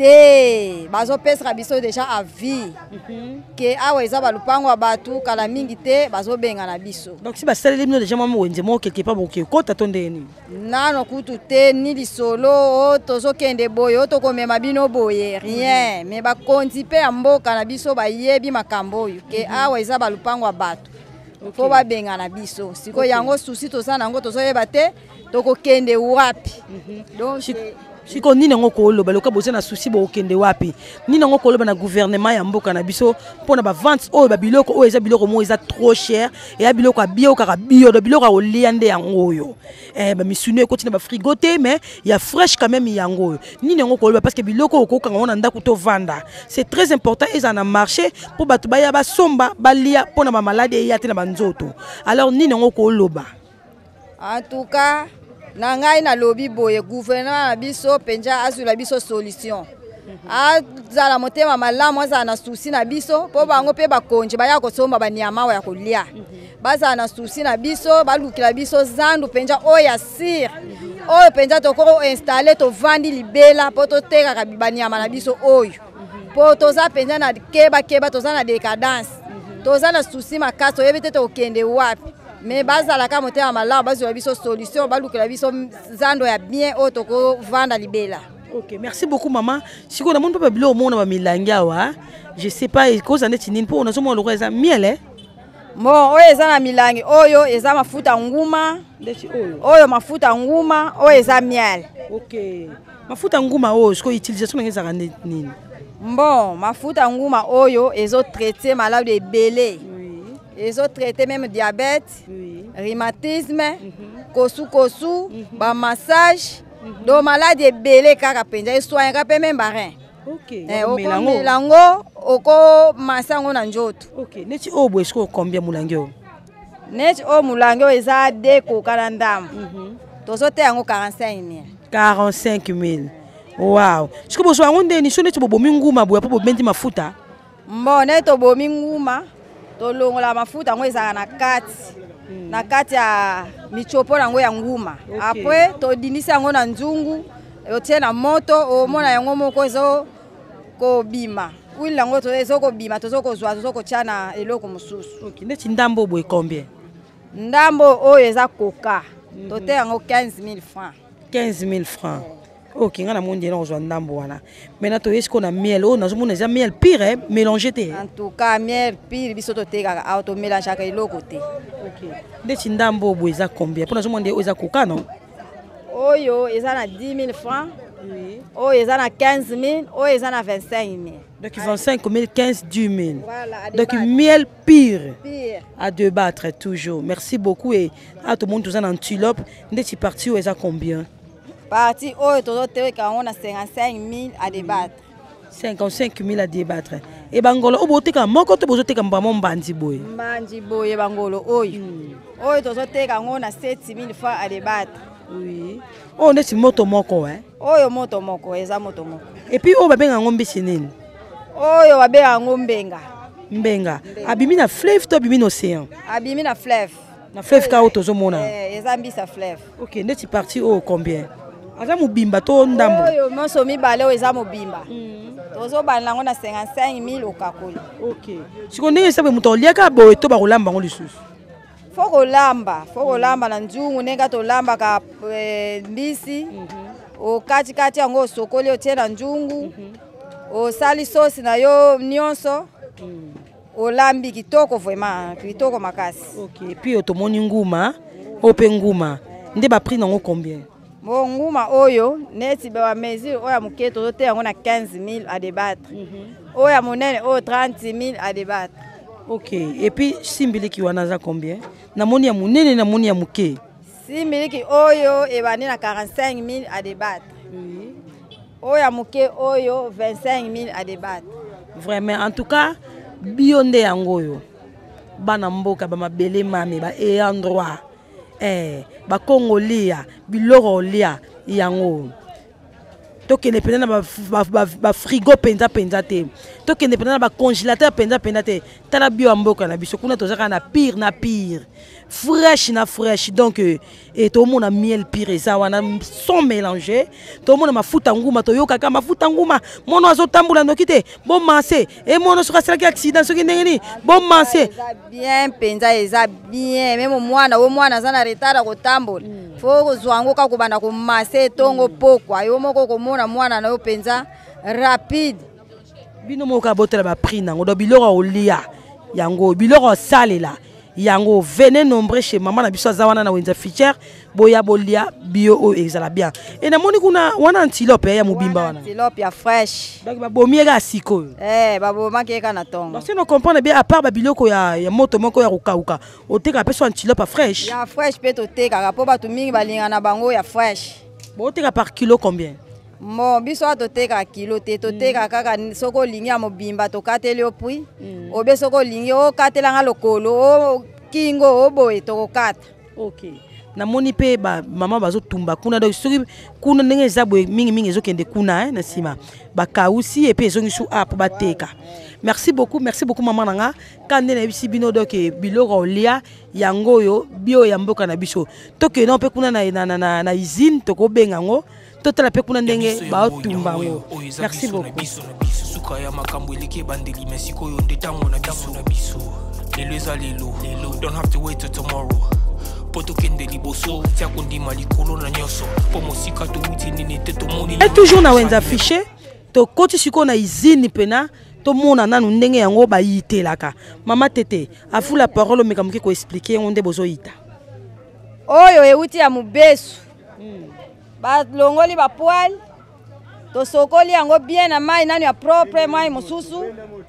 Te bazo pesra biso déjà à vie que awa eza balupango batu kala mingi te bazo benga na biso.
Donc si ba saleli bino déjà mama wenze mo quelque part boke ko tatonde ni
nano kutu te ni lisolo tozo kende boyo to komema bino boye rien mais ba konzi pe mboka na biso ba yebi makambo yo ke awa eza balupango batu fo ba benga na biso siko yango susi to sana ngo tozo yeba te to ko kende wapi. Donc
siko nini ngo ko loba loka boze na souci bo kende wapi nini ngo ko loba na gouvernement ya mboka na biso pona ba vente o ba biloko o eza biloko mo eza trop cher et ya biloko bio kaka bio do biloko o liande yango yo ba misunu ko tina ba frigoté mais ya fresh quand même yango nini ngo ko loba parce que biloko ko kanga ona ndako to vanda c'est très important et ça na marché pour batu ba ya ba somba ba lia pona ba maladie ya tina ba nzoto alors nini ngo ko loba
en tout cas na ngai na lobi boye gouvernement na biso penja azula biso solution. Azala motema malamu azala na souci na biso po bango pe bakonje baya kosomba banyama ya kolia. Baza na souci na biso balukila biso zandu penja oya sir. Oyo penja toko installer to vandi libela po to teka ka banyama na biso oyo. Po toza penja na keba toza na décadence. Toza na souci makaso yebite to kende wapi. Mais bazala ka motema malamu bazula biso solution balukila biso zando ya bien o toko vanda libela.
Ok, merci beaucoup maman. Si on a mon papa bilo mon ba milanga wa, je sais pas cause ane tinine po on a somo lokeza miel eh.
Bon, oyo eza na milangi oyo eza mafuta nguma.
Ndeti oyo.
Oyo mafuta nguma, oyo eza miel.
Ok. Mafuta nguma oyo siko utilisation ngeza kande nini?
Bon, mafuta nguma oyo ezo traiter malade ebele. Ezo traiter même diabète, rhumatisme, kosu, ba massage, do malade belé kaka penja soin ka pe même barin.
OK.
Milango oko masango na njoto.
OK. Neti obo esko combien mulangio?
Neti o mulangio eza de ko kalandam. Tozo te yango 45000.
45000. Wow. Siko boso ngonde ni so neti bobomi nguma boya po bobendi mafuta.
Mbone to bomi nguma. To longola mafuta ngo ezaka na kati. na kati ya michopo nango ya nguma. Après todinisa yango na nzungu otie na moto omona yango moko ezo ko bima. Wili yango ezo ko bima tozo ko zwa tozo ko tiana eloko mosusu.
OK, ndeti ndambo boye combien?
Ndambo oyo eza koka. Tote yango 15 000 francs.
15 000 francs. OK, ngana mondi na ozwa ndambo wana. Maintenant to esko na miel, oh nazomona eza miel pire mélangé te.
En tout cas miel pire biso to teka auto mélange ka eloko te.
OK. Ndeti ndambo boye eza combien? Pour nazomona eza koka non?
Oyo eza na 10 000 francs. Oui. Oyo eza na 15 000, oyo eza na 25 000.
Donc 25 000, 15, 10 000.
Voilà,
donc miel pire.
Pire.
À débattre toujours. Merci beaucoup et à tout le monde tous en antilope. Ndeti parti où eza combien?
Parti oyo tozo teka on a 55 000 à débattre.
55 000 à débattre. Et bangolo obo teka moko to bozo teka mbamo mbandi boye.
Mbandi boye bangolo oyo. Oyo tozo teka on a 7 000 francs à débattre.
Oui. Oh ndeti moto moko hein.
Oyo moto moko eza moto moko.
Et puis o babenga ngombe sinini.
Oyo babenga ngombenga.
Mbenga. Abimi na fleuve to abimi na océan.
Abimi na fleuve.
Na fleuve ka otozo mona.
Eza mbisa fleuve.
OK, ndeti parti o combien? Aza mobimba to ndambo.
Oyo monso mibale oyo eza mobimba. Tozo banango na 55 000 okakoli.
OK. Siko ndenge sabe muto liaka boye to ba kolamba ngo lisusu.
Foko lamba na nzungu nenga to lamba ka mbisi. O kati kati yango sokoli otie na nzungu. O sali sauce na yo nyonso. O lambi kitoko vraiment, kitoko makasi.
OK, puis otomoni nguma, ope nguma. Nde ba prix nango combien?
Bon nguma oyo neti ba mesure oya muketo zote yango na 15 000 à débattre. Oya monene oyo 30 000 à débattre.
OK, et puis simbiliki wana za combien? Na moni ya munene na moni ya muke.
Simbiliki oyo ebani na 45 000 à débattre. Oui. Oya muke oyo 25 000 à débattre.
Vraiment en tout cas bionde yangoyo. Bana mboka ba mabele mame ba e endroit. Ba Congolia, biloko lia yango. Tokende pena ba frigo penza te. Tokende pena ba congélateur penza te. Tala bio mboka na biso kuna tozaka na pire. Fraîche na fraîche donc et tout le monde a miel pire ça wana sont mélangés. Tout le monde a mafuta nguma to yoka kama mafuta nguma. Mono azotambula ndokite bon mancé et mono sera cela qui accident soki ndengeni bon mancé.
Bien penza eza bien même mwana zana retard ko tambola. Faut zwango ka kubanda ko mancé tongo pokwa yo moko ko mwana na yo penza rapide.
Bino moka botela ba prix nango do biloko olia yango biloko salela. Yango venez nombreux chez maman na biso zawana na wenza feature boya bolia bio o ezala bien. Et na moni kuna wana antilope ya mobimba wana.
Antilope ya fresh.
Donc ba bomiega siko.
Ba bomaki eka na tongo.
Parce que nous comprenons bien à part ba biloko ya moto moko ya kokauka. Oteka peso antilope fresh.
Ya fresh pe to teka po batu mingi balinga na bango ya fresh.
Bo oteka par kilo combien?
Bon, biso to teka kilo te to teka kaka soko lingi ya mobimba to kateli opui. Obe soko lingi o katela nga lokolo o kingo o boye to kata.
OK. Na moni pe ba mama bazo tumba kuna donc soki kuna ndenge zabwe mingi ezokende kuna na sima. Ba kausi et puis ezongi su app ba teka. Merci beaucoup maman nanga. Kande na bisi bino donc biloko lia yango yo bio ya mboka na biso. Toke na pe kuna na usine to ko benga ngo. Totala pe kuna ndenge ba tumba ngo. Merci beaucoup.
Suka ya makambo eleke bandeli mesiko yo ndetango na biso. Lelo eza lelo. Don't have to wait till tomorrow. Poto kende liboso tia kondima likolo na nyoso. Pomo sika to uti nini te to moni.
Et toujours na wenza affiché to koti siko na izini pena to mona nanu ndenge yango ba yitelaka. Mama Tete, a vous la parole mais comme ko expliquer onde bozo yita.
Oyo euti ya mubesu. Ba longoli ba poil. To sokoli yango bien na mai nanu ya propre mai mususu.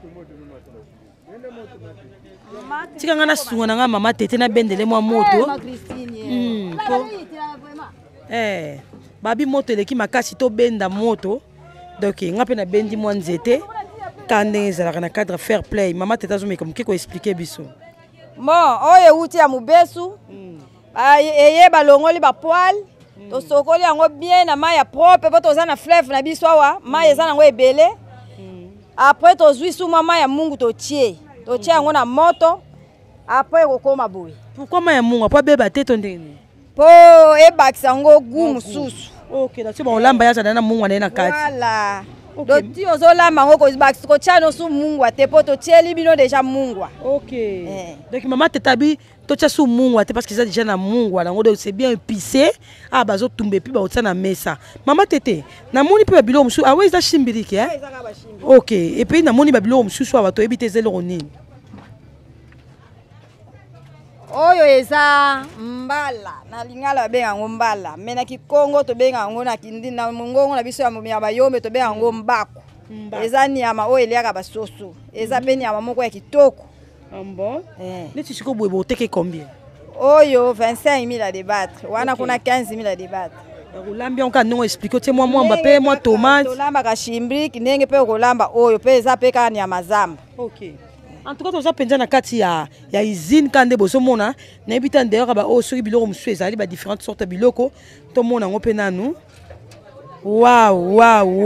Tika ngana sunga nga mama Tete na bendele mwa moto. Babi moto eleki makasi to benda moto. Donc nga pe na bendi mwa nzete. Kande ezalaka na cadre fair play. Mama Tete azome comme ko expliquer biso.
Bon, oyo uti ya mubesu. Eye balongoli ba poil. To sokoli yango bien na mai ya propre po to za na fleuve na biso wa, mai eza nango ebele. Après to zwi su mama ya mungu to tie. To tia yango na moto. Après kokoma boye.
Pourquoi moi mungwa pas beba teto ndeni?
Po ebakisa ngo gu mususu.
OK, donc c'est bon lamba ya sana mungwa na kati.
Voilà. Doti ozolamba ngo ko bakisa ko chano su mungwa te poto tieli bino déjà mungwa.
OK. Donc maman tetabi to tia su mungwa te parce que ça déjà na mungwa donc c'est bien épicé. Ah bazo tumbe puis ba otsa na mesa. Maman tete, na moni pe babilo musu ah ouais ça chimbiriki hein. OK, et puis na moni babilo musu so abato ebite zelo nini.
Oyo eza mbala na lingala benga ngo mbala mena kikongo to benga ngo na kindi na mungongo na biso ya bayombe to benga ngo mbako eza nyama oyo eliaka basoso eza pe nyama moko ya kitoko
bon neti siko boye boteke combien
oyo 25 000 à débattre wana kuna 15 000 à débattre
Rolamba on ka non expliquer te moi mbape moi tomate
rolamba ka chimbrique ndenge pe rolamba oyo pe eza pe ka nyama zamba.
OK. En tout cas, tu as pensé na kati ya usine kande boso mona na ebita d'ailleurs ba o so biloko musu ezali ba différentes sortes de biloko to mona ngo pe nanu. Waouh.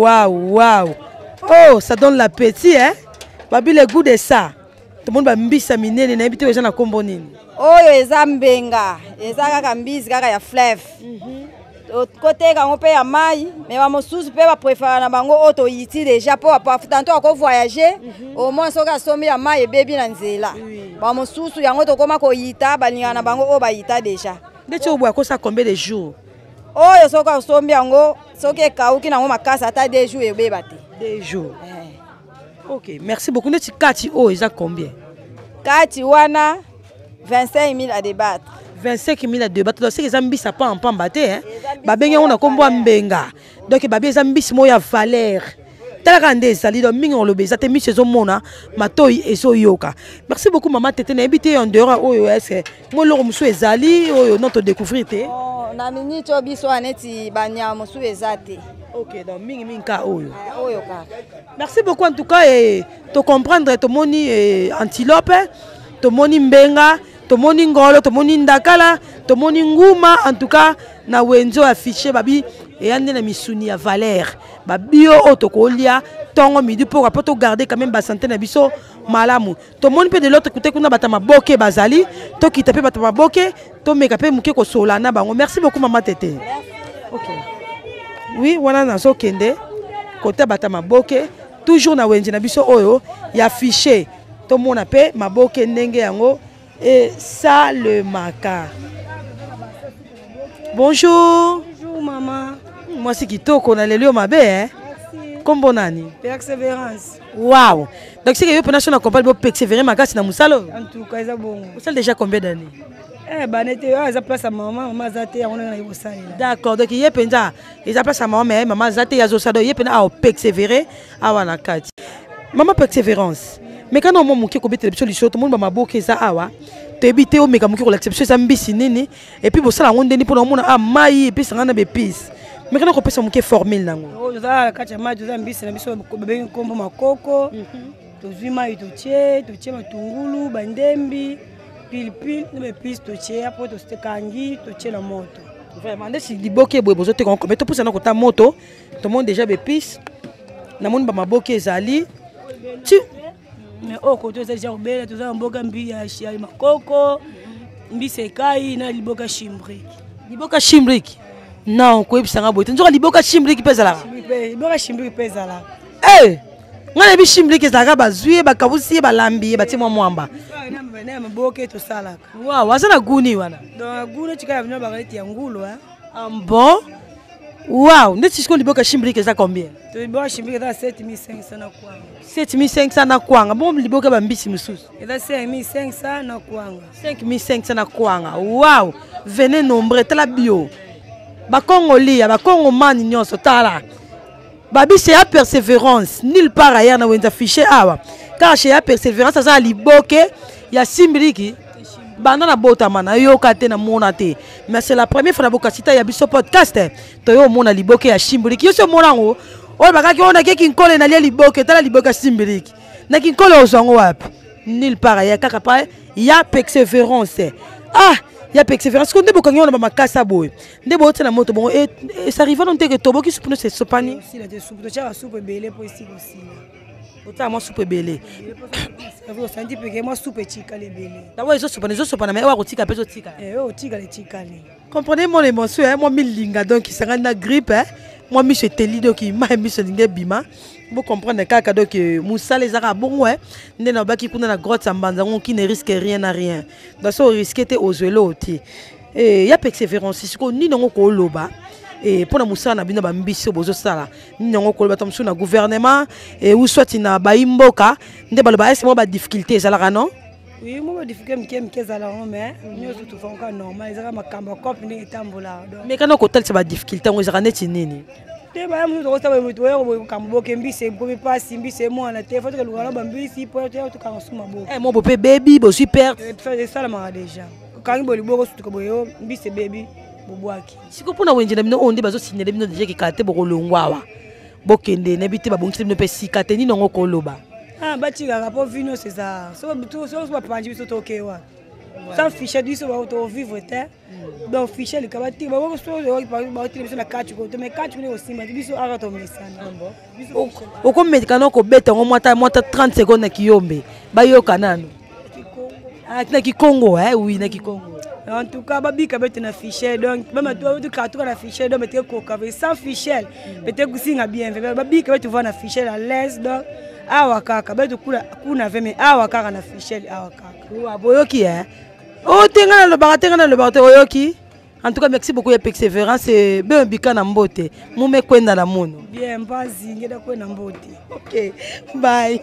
Oh, ça donne l'appétit hein. Babi le goût de ça. Tout le monde ba mbisa minene na ebita eza na kombo nini.
Oyo eza mbenga, eza kaka mbisi kaka ya fleuve. Côté quand on paye à maille, mais on mosusu peut pas préférer na bango auto yiti déjà pour tantôt encore voyager au moins so ka somi à maille baby na nzela ba mosusu yango to koma ko yita balinga na bango o ba yita déjà
ndeti obwa ko ça combien de jours
oyo so ka somi yango so ke kauki na ngo makasa ata 2 jours ebeba te
2 jours OK merci beaucoup ndeti kati o eza combien
kati wana 25 000 à débattre
25 000 à débattre donc c'est que zambisa pas en pambaté hein babenge on a kombo mbenga donc babi zambisi mo ya valeur tala nde sali donc mingi on le beza te mi saison mona matoi eso yoka merci beaucoup maman tete na habité en dehors oyo est-ce mo lo musu ezali oyo non to découvrir te
na mini to biso aneti banya musu ezate.
OK donc mingi ka oyo
ka
merci beaucoup en tout cas et to comprendre to moni antilope to moni mbenga tomoni ngolo tomoni ndakala tomoni nguma en tout cas na wenzo affiché babi et ande na misuni ya valeur babio otokolia tongo midi pour to garder quand même ba santé na biso malamu tomoni pe de l'autre côté kuna batama boke bazali to kitape batama boke to meka pe muke ko sola na bango merci beaucoup maman tete. OK oui wana na so kende côté batama boke toujours na wenzi na biso oyo ya affiché to mona pe maboke ndenge yango. Et ça le maca. Bonjour.
Bonjour maman.
Moi c'est Kitoko na lelio mabe hein.
Merci.
Comme bonani.
Persévérance.
Wow. Donc c'est que yo pena na compagnie persévérer makasi na musalo.
En tout cas ça bon.
Vous savez déjà combien d'années?
Banete ça place à maman zate on na yosala.
D'accord. Donc yé penza, ils place à maman mais maman zate ya zo sado yé pena a persévérer awana kati. Maman persévérance. Mais quand on m'a ko bete solution tout le monde m'a boké ça awa to ebité o meka muki ko l'exception ça mbisi nini et puis bo sala ngondeni pour mona a mai et puis sangana be pis mais quand on pesa muki formule nango
o za kacha mai za mbisi na biso ko be kombo makoko to zima to tie matungulu bandembi pilipili na pis to tie après to stekangi to tie la moto
vraiment ndesi liboke boye bozo te ko mais to pousa na ko ta moto to monde déjà be pis na monde ba maboke ezali tu
mais au côté de genre belle tout ça mboka mbi ya makoko mbi sekai na liboka chimbrique non ko ebisanga boite nzoka liboka chimbrique pesa la liboka chimbrique pesa la
ngana bi chimbrique zaka bazui bakabusi balambi batima mwamba
na maboke to salaka
wow wasana guni wana
donc guni chika vino bakaleti ya ngulu hein
bon wow ndeti siko liboka chimbrique za combien
to liboka chimbrique za 7500 na kwanga
7500 na kwanga bon liboka bambisi mususu
eza 5500 na kwanga
5500 na kwanga wow venez nombre tala bio bakongolia bakongomani nyonso tala babi c'est à persévérance nulle part ailleurs na wenza affiché awa car chez à persévérance ça liboke ya simbriki banda na botama na yoka te na mona te mais c'est la première fois na bokasita ya biso podcast to yo mona liboke ya simbriki yo so mona ngo o bakaki ona ke kinkole na lia liboke tala liboka simbriki na kinkole ozango wapi nulle part ailleurs kaka pa ya persévérance ya persévérance ko ndebo kangi ona ba makasa boy ndebo tena moto bon et ça arrive non te que tobo ki soupe no se sopani
si la soupe to cha soupe belé pour ici aussi
Ota moi soupe belé.
Vous sentez que moi soupe tika les belé.
D'abord ils sont pas mais wa tika peso tika.
Oh tika les tika les.
Comprenez mon émotion hein, moi milinga donc ça rend la grippe hein. Moi mi se teli donc ma mi se linga bima. Vous comprenez kaka donc Moussa les ara bon ouais. Ndena baki kuna na grotte sambanda qui ne risque rien à rien. Donc ça risque te ozelo oti. Et il y a persévérance si ko ni non ko loba. Et pour la Moussa na bino ba mbiso bozo sala. Ni non ko loba tamsu na gouvernement et ou soit na ba imboka nde ba loba est mo ba difficulté ça la non?
Oui, moi je difficulté que ça la mais nous tout font encore normal, ils ont ma cambo cop ni tambola.
Mais quand on côté ça ba difficulté on za neti nini?
Te ba mu to sa mutu we cambo kembi c'est ko pas simbi c'est moi na te faut que le gars ba mbi si pour te to ka suma bo.
Eh mon bébé baby bo super.
Faire ça la mara déjà. Quand boli bo ko to boyo mbi c'est baby bobwaki.
Siko pona wenje na bino onde bazo signaler bino déjà ki kate bo kolongwa. Bokende na biti ba bongisi bino pe sikate ni nongo koloba.
Ah, batika rapport vino c'est ça. So tout so pas panji so toke wa. Sans fichier du so to vivre terre. Donc fichier le kabati ba ko so ba tire na kachu ko to me kachu ni aussi ma biso ara to mesana.
O ko medikano ko beta ngo mwata 30 secondes na kiyombe. Ba yo kanano. Ah na Kikongo oui na Kikongo.
En tout cas babi kabete na fichier donc même toi tu ka na fichier donc mettre ko kave sans fichier. Peut-être que singa bien babi kabete voir na fichier à l'aise donc awa kaka beto kuna veme awa kaka na fichier awa kaka
wa boyoki oh tenga na le baraté oyoki en tout cas merci beaucoup ya persévérance et ben bika na mbote mume kwenda na mono
bien bazi ngeda kwenda mbote.
OK bye.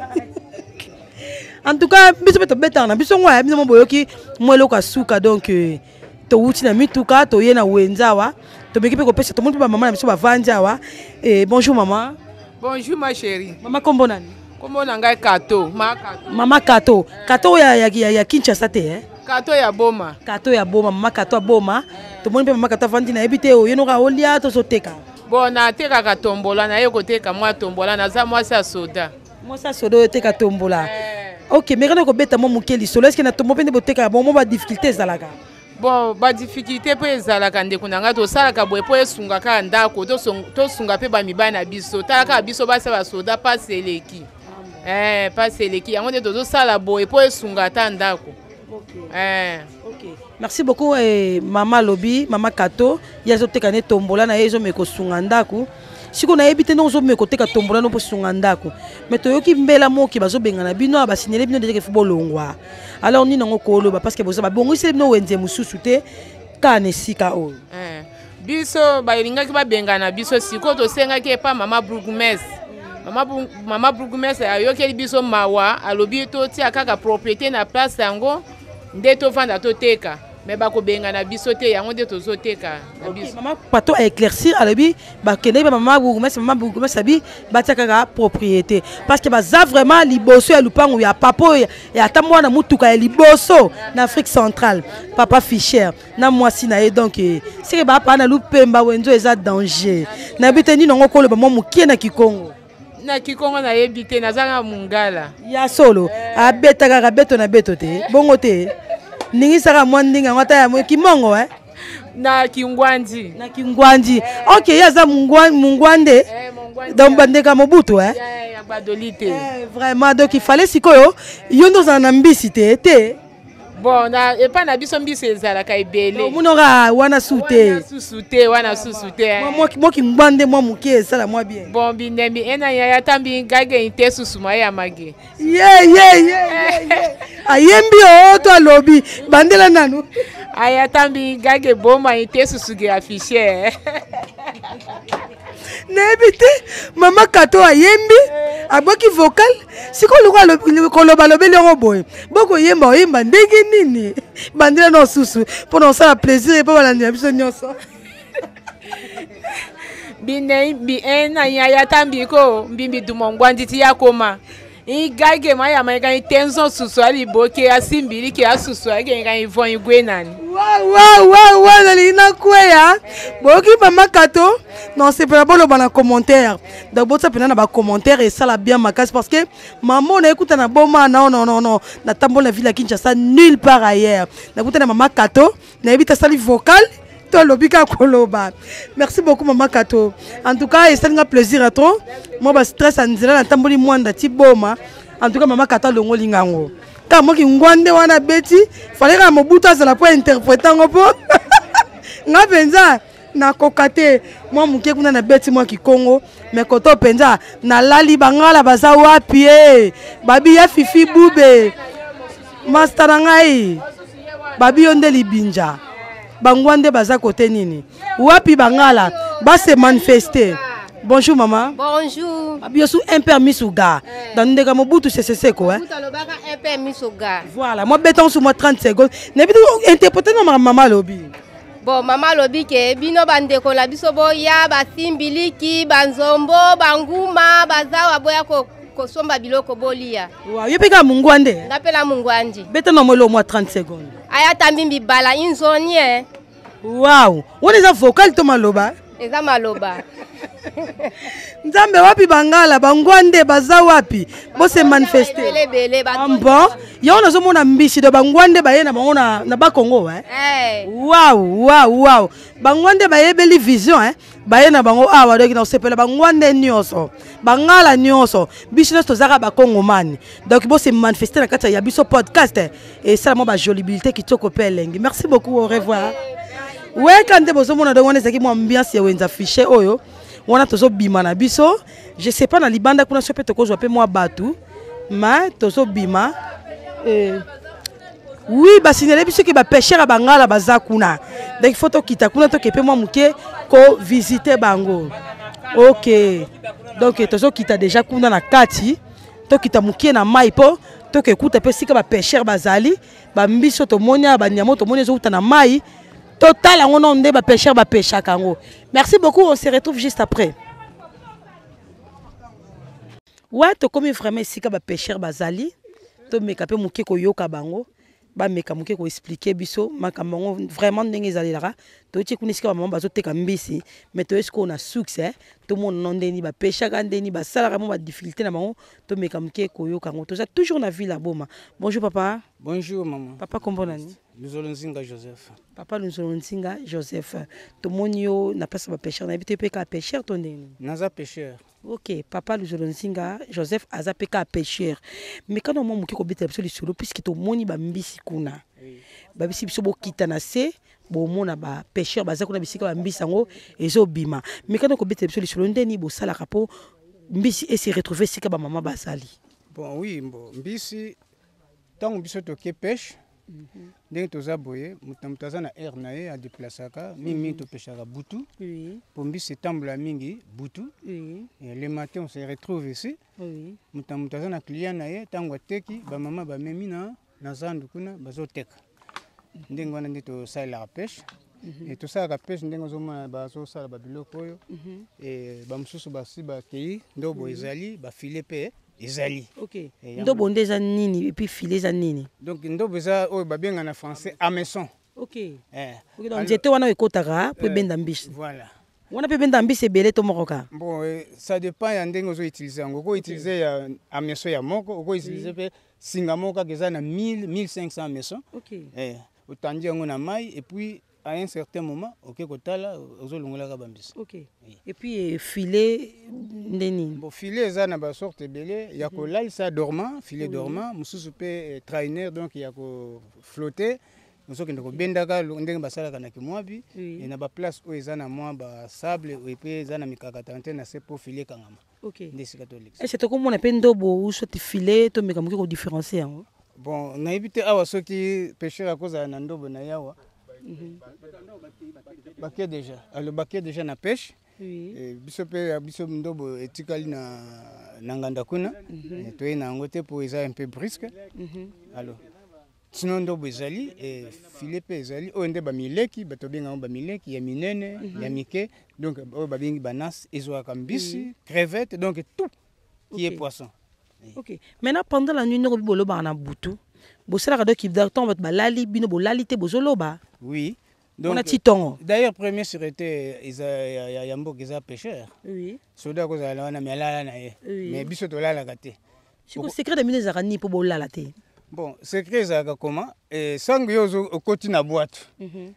En tout cas biso beto betana biso ngwa biso mo boyoki mwelo ka suka donc to uti na mituka to yena wenzawa to beki pe ko pesa tomuntu ba mama na biso ba vanjawa et bonjour maman.
Bonjour ma chérie.
Maman kombo nani?
Kombo nanga Kato,
Mama Kato. Kato ya Kinshasa te
Kato ya Boma.
Kato ya Boma, Mama Kato ya Boma. To moni pe Mama Kato vandi na ebite o yeno ka olia to soteka.
Bon na teka ka tombola na yeko teka moi tombola na za moi sa soda.
Moi sa soda teka tombola. OK, mais kana ko beta mo mukeli solo est-ce que na tombo pe ne boteka bon mo ba difficulté zalaka.
Bon ba difficulté pe ezalaka ndeko nanga to salaka boye po esunga ka ndako to sunga pe ba mibana biso talaka biso ba sa ba soda pas seleki. Pas seleki yango nde tozo sala boye po esunga ta ndako.
OK. Merci beaucoup Mama Lobi, Mama Kato, yazo teka ne tombola na yezo meko sunga ndako. Siko na ebite non zo meko teka tombola no po sunga ndako. Mais toyoki mbela moki bazo benga na bino ba signaler bino déjà ke fubo longwa. Alors ni nango ko loba parce que boza ba bongo sele bino wenze mususu te kane sika o.
Biso ba elinga ki ba benga na biso siko to senga ki pa Mama Bourgmestre. Mama Bourgmestre ayokeli biso mawa alobi to tia kaka propriété na place yango nde to vanda to teka mais ba ko benga na biso te yango nde to zo teka na biso.
Maman pato a éclaircir alobi ba kende ba Mama Bourgmestre abi ba tia kaka propriété parce que baza vraiment liboso ya lupango ya papo ya tamwa na mutuka ya liboso na Afrique centrale papa Fischer na mwasi na ye donc c'est ba pa na lupemba wenzo eza danger na biteni nongo ko loba mo mukie na Kikongo.
Na Kikongo na yebite nazanga mungala
ya solo abeta kaka beto na beto te bongo te ningi saka mwandinga ngata ya kimongo
na Kingwandi
OK yaza mungwande donc bandeka mobutu
ya badolite
vraiment donc il fallait sikoyo yondo za na mbisi te
bon na epa na biso mbisi ezalaka ebele
munora wana sute
wana susute
moi kimbande moi mukie sala moi bien
bon binembi ena ya tambi gage inte susuma ya mage
ayembi o to alobi bandela nanu
aya tambi gage boma inte susuge affiché
nebite Mama Kato ayembi aboki vocal siko koloba lobeli ngo boye boko yemba oyemba ndenge nini bandela no susu pour ça la plaisir et pas balandi biso nyonso
binembi ena ya tambi ko mbimbi dumongwandi ti yakoma igage maya maika intenzo susu ali boke asimbili ki asusu agenga ivon igwenani
wa na lina kweya boki Mama Kato non c'est pas bon le bana commentaire donc botsa pena na ba commentaire et ça la bien makas parce que maman na écoute na boma non na tambo la ville à Kinshasa nulle part ailleurs na écoute na Mama Kato na ebita sali vocal to lobika koloba. Merci beaucoup maman Kato. En tout cas, c'est un plaisir à toi. Moi ba stress en nzela na tamboli mwanda ti boma. En tout cas maman Kato longo lingango. Ka mo ki ngwande wana beti, fallait ka Mobutu azala po interpréter ngopo. Nga penza na kokate moi muke kuna na beti moi ki Congo mais koto penza na lali bangala baza wapi babi ya fifi bube master ngai babi onde libinja bangwande baza kote nini wapi bangala ba se manifester. Bonjour maman.
Bonjour.
Babi sous impermis ou gars dans ndeka Mobutu c'est quoi
impermis au gars.
Voilà moi béton sur moi 30 secondes ne bitu interpréter na maman lobi.
Bon, maman lobi ke bino bandeko la biso boya basimbiliki banzombo banguma bazawa boya ko somba biloko bolia.
Wow, yepika mungwande.
Ngapela mungwandi.
Beta no molo moi 30 secondes.
Aya tambimbi bala inzonie.
Wow, on est vocal to maloba.
Eza maloba.
Nzambe wapi bangala bangwande baza wapi bo se manifester. Bon, yo na zo mona mbisi do bangwande baye na bango na ba Congo Wow. Bangwande baye beli vision baye na bango awa doki na sepela bangwande nyonso. Bangala nyonso. Biso to zaka ba Congo man. Donc bo se manifester na kati ya biso podcast et ça mo ba jolibilité qui toko pelengi. Merci beaucoup, au revoir. Ouais, quand vous avez demandé ce qui m'a ambiance, vous affiché oyo. On a toujours bima na biso. Je sais pas na libanda kuna sope toko zo pe moi batu. Mais toujours bima. Oui, bah signalé biso que ba pêcheur à bangala baza kuna. Donc photo kita kuna to kepe moi muke ko visiter bango. OK. Donc toujours kita déjà kuna na kati. To kita muke na maipo. To ke kuta pe sika ba pêcheur bazali. Ba mbiso to monia ba nyamo to monia zo uta na mai. Total, on a des pêcheurs, pêcheurs. Merci beaucoup, on se retrouve juste après. Ouais, tu comme vraiment ici que pêcheur bazali, tu me capé mouké ko yoka bango, ba me kamuké ko expliquer biso, ma kamango vraiment ndenge zali là. Tu sais qu'on ici que maman bazo te kambisi, mais tu est-ce qu'on a succès, tout le monde non deni ba pêcheur deni ba sala vraiment ba difficulté na bango, tu me kamuké ko yoka ngo. Tu as toujours na vie la boma. Bonjour papa.
Bonjour maman.
Papa comment nani?
Luzolonzinga Joseph.
Papa Luzolonzinga Joseph. Tout le monde n'a pas sa pêcheur, n'a pas qu'à pêcheur ton nez.
Naza pêcheur.
Ok, papa Luzolonzinga Joseph a zappé qu'à pêcheur. Mais quand on m'a dit que tu solo puisque tout le monde ba mbisi kuna. Ba bisi biso bo kitana se, bo mona ba pêcheur ba zakuna bisika ba mbisi ngo ezo bima. Mais quand on kobete biso solo ndeni bo sala kapo mbisi et se retrouver sika ba maman basali.
Bon oui, bon mbisi tant biso to ke pêche. Ndenge toza boye mutaza na air na ye a déplacaka mingi to pêchaka butu pour mbisi tambola mingi butu et le matin on se retrouve ici mutaza na client na ye tango teki ba mama ba memi na zandu kuna bazoteka ndenge wana nde to sala la pêche et tout ça la pêche ndenge zoma bazo sala ba biloko oyo et ba mususu basi ba kei ndobo ezali ba filet pe ezali.
OK. Ndobo ndeza nini et puis filet za nini.
Donc ndobo za oyo babenga na français hameçon.
OK. OK donc j'étais wana ekotaka pour benda mbisi.
Voilà.
Wana pe benda mbisi belé to mokoka.
Bon ça dépend ya ndenge ozo utiliser ngo ko utiliser ya hameçon ya moko ko utiliser pe singa moko keza na 1500 hameçon.
OK.
Otandi ngo na mai et puis à un certain moment, OK, kotala ozolongola ka bambisi.
OK. Et puis filet ndeni.
Bon filet ça na ba sorte belé, ya ko lalisa dormant, filet dormant, mususu pe trainer donc ya ko flotter. Nous sommes ko bendaka ndenge basala kana kimwabi et na ba place où ezana moi ba sable et puis ezana mikakatante na sepo filet kangama.
OK.
Ndesi catholique.
Et c'est comme on appelle ndobo ou soit filet to meka muke ko différencier hein.
Bon, na ibite awa soki pêcheur à cause na ndobo na yawa. Baquet déjà. Alors baquet déjà na pêche. Oui. Biso ndobo etikali na nganda kuna. To ina ngote pour eza un peu brusque. Alors sinon ndobo ezali et filet pe ezali o nde ba mileki bato benga ba mileki ya minene ya mike donc o ba bengi banas ezoaka mbisi crevette donc tout qui est poisson.
OK. Maintenant pendant la nuit no bolo ba na butu. Bosala do ki temps ba lali bino bo lali te bozoloba.
Oui.
Donc,
d'ailleurs, premier sûreté, il y a un pêcheur.
Oui.
Soda ko za na melala na ye. Mais biso to la gâté.
C'est le secret de mine zarani pour bola la té.
Bon, secret za comment et sango yo au côté na boîte.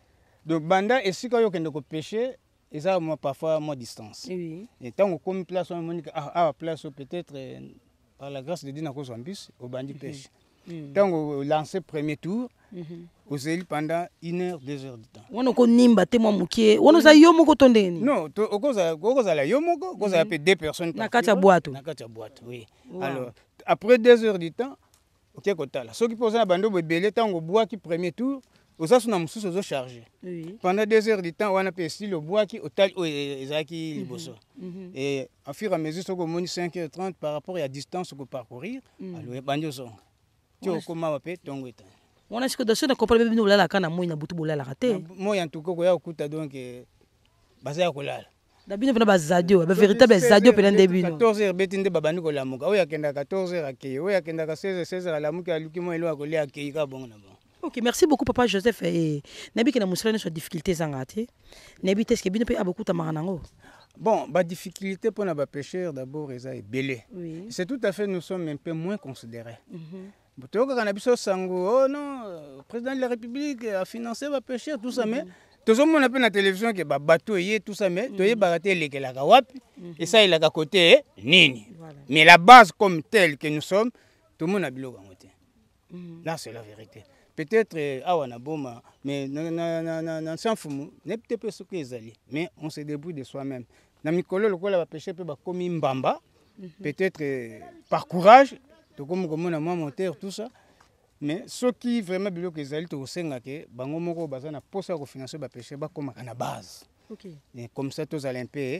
Donc banda esika yo kende ko pêcher et ça moi parfois moi distance.
Oui.
Et tant qu'on comme place on monique place peut-être par la grâce de Dieu na cause en bus au bandi pêche. Tant qu'on lancer premier tour aux élites pendant 1 heure 2 heures du temps.
On ko nimba te mo mukie. On za yo moko tondeni.
Non, au cause la yo moko, cause a peu 2 personnes
na kati ya boîte.
Na kati ya boîte, oui. Alors après 2 heures du temps, OK kotala. Ceux qui posent na bando belé tant au bois qui premier tour, aux asu na mususu zo charger. Oui. Pendant 2 heures du temps, on a payé le bois qui au tal ezaki liboso. Et au fur et à mesure que moni 5h30 par rapport à la distance que parcourir, alors bando zo. Tu au comment va payer ton weta.
On est-ce que dans ce ne comprend pas bien la kana moi na butu bolala raté.
Moi en tout cas ya okuta donc bazaya kolala.
Dabino vena bazadio, ba véritable zadio pena début.
14h betinde babani ko lamuka. Oya kenda 14h akeye, oya kenda 16h à lamuka aluki mo elo akolia akeye ka bongo na bon.
Ok, merci beaucoup Papa Joseph. Et nabi que na musala sur difficulté zangati. Nabi est-ce que bino pe beaucoup tamaranango.
Bon, bah difficulté pour les pêcheurs d'abord eza belé. Oui. C'est tout à fait nous sommes un peu moins considérés. Quand on a vu sango, oh non, le président de la République a financé les pêcheurs tout ça mais tout le monde a vu la télévision que bah bateau y tout ça mais tu es baraté les que la kawapi et ça il a à côté nini. Mais la base comme telle que nous sommes, tout le monde a vu le côté. Là c'est la vérité. Peut-être awana boma mais na sans fumu n'est peut-être pas ce que les alliés mais on se débrouille de soi-même. Na mikolo lokola ba pêcher pe ba komi mbamba peut-être par courage to comme na moi moteur tout ça mais ce qui vraiment bilo que les alliés to senga ke bango moko bazana posa ko financer ba pêcher ba comme na base. OK. Et comme ça tous olympiens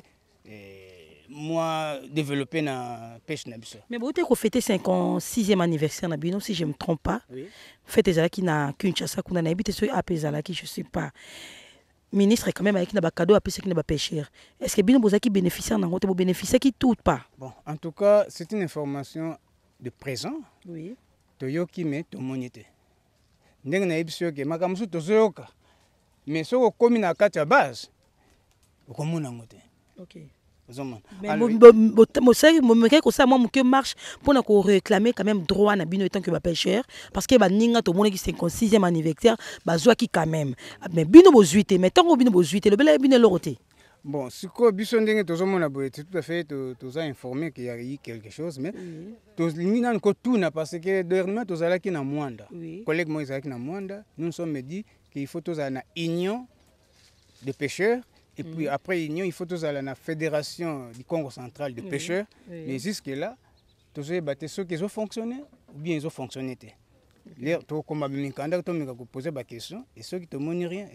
moi développer na pêche na biso.
Mais vous avez fêté 56e anniversaire na bino si je me trompe pas. Oui. Fête ezalaki na Kinshasa kuna na habité sur apezalaki je sais pas. Ministre quand même avec na ba cadeau à qui na ba pêcheur. Est-ce que bino bozaki bénéficiaire na ngote bo bénéficier qui tout pas?
Bon, en tout cas, c'est une information de présent. Oui. Toyoki me to monité. Ndenge na ebisio ke makamusu tozoyoka. Mais soko komi na kati ya base. Okomona ngote. OK. Mais marche pour réclamer quand même droit na bino étant que ba pêcheur parce que ba ninga to mona ki 56e anniversaire ba zwa ki quand même mais bino bozuité mais tant bino bozuité le bela bino loroté. Bon siko biso ndenge tozomona boye tout à fait toza informé qu'il y a eu quelque chose mais tolinga ko tuna parce que dernièrement tozala ki na Mwanda collègue moi ezala ki na Mwanda nous sommes dit qu'il faut tozala na union de pêcheurs. Et puis après l'union, il faut tous aller à la fédération du Congo central de pêcheurs. Mais jusque-là, tous les bateaux ceux qui ont fonctionné ou bien ils ont fonctionné. Là, comme je vais poser la question, et ceux qui ne montrent rien,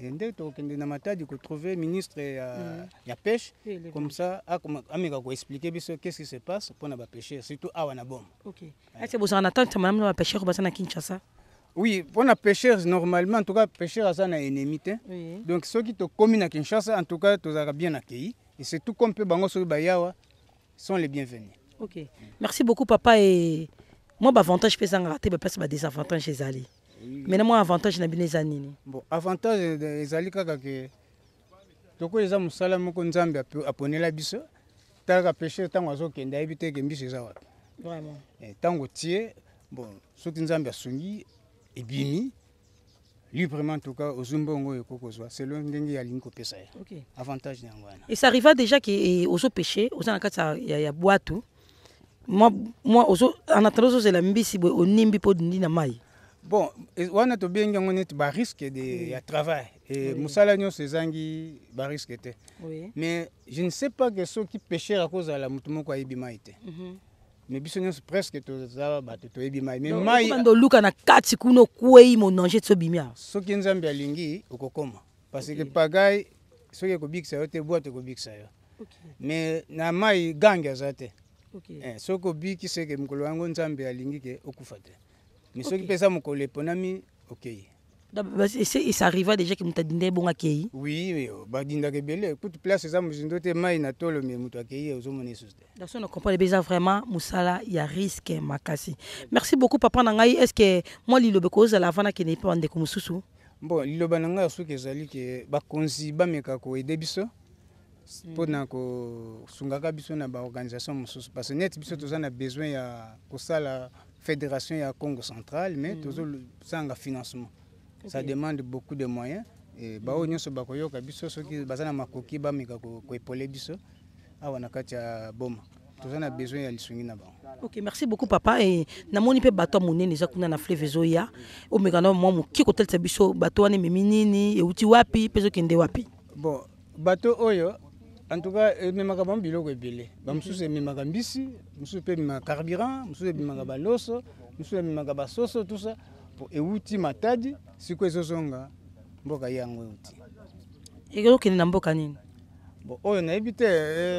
ils ont trouvé ministre de la pêche. Comme ça, je vais expliquer qu'est-ce qui se passe pour les pêcheurs, surtout à Wanabom.
Est-ce que vous en attendez que les pêcheurs à Kinshasa?
Oui, pour les pêcheurs, normalement, en tout cas, les pêcheurs sont ennemis. Donc, ceux qui sont commis à Kinshasa, en tout cas, ils sont bien accueillis. Et c'est tout comme Bango Bayawa sont les bienvenus.
Ok. Merci beaucoup, papa. Et moi, l'avantage que j'ai raté, c'est le désavantage chez Ali. Mais moi, l'avantage, c'est les années.
Bon, l'avantage des Ali, c'est que tous les gens qui ont Zambie à poner la bise, tant que pêcheur, tant que kenda éviter que mbisi zawa. Vraiment. Et tant que tiers, bon, ceux qui Zambie a sungi et bimi, lui vraiment en tout cas au Zumbongo et Kokozwa, c'est l'un des alinko pesa. OK. Avantage n'angwana.
Et ça arrive déjà que aux pêcher, aux anakata il y a boitu. Moi en attendant c'est la mbisi au nimbi po ndina mai.
Bon, on a to bien ngone ba risque de travail et musala nyo sezangi ba risque té. Oui. Mais je ne sais pas que ceux qui pêchent à cause de la mutumoko ayibima été. Mais biso nyonso presque tozala bato toyebima mais mai
bando luka na kati kuno kwei mo danger tso bimia
soki nzambe alingi okokoma parce que pagaille soki ekobikisa yo te boite ekobikisa yo mais na mai gange azate soki obiki seke mokolo yango nzambe alingi ke okufa te mais soki pesa mokolo eponami okei.
Et ça arriva déjà que muta dinde bon akei.
Oui, ba dinda ke belé toute place ça muzindo te mai na tolo mais muta akei ozomona suste.
Dans ce on comprend déjà vraiment musala il y a risque makasi. Merci beaucoup papa nangai est-ce que moi lilobe cause la vana qui n'est pas ndeko mususu.
Bon liloba nanga soki ezali ke ba konzi ba meka ko aider biso pona ko sungaka biso na ba organisation mususu parce que net biso tozana besoin ya ko sala fédération ya Congo central mais tozo sanga financement. Ça demande beaucoup de moyens. bao nyonso bakoyoka biso soki baza na makoki bameka koepole biso awa na kati ya boma toza na besoin ya lisungi na bango.
Ok, merci beaucoup papa. Et namoni pe bato monene eza kuna na fleuve ezoya omeka na mwa moki kotelisa biso bato wana ememi nini euti wapi mpe ezokende wapi?
Bon, bato oyo en tout cas ememaka bango biloko ebele bamosusu ememaka mbisi mosusu mpe ememaka carburant mosusu ememaka baloso mosusu ememaka basoso tout ça po euti matadi sikoyo ezozonga mboka ye yango euti
ezokende na mboka nini?
Bon, oyo nayebi te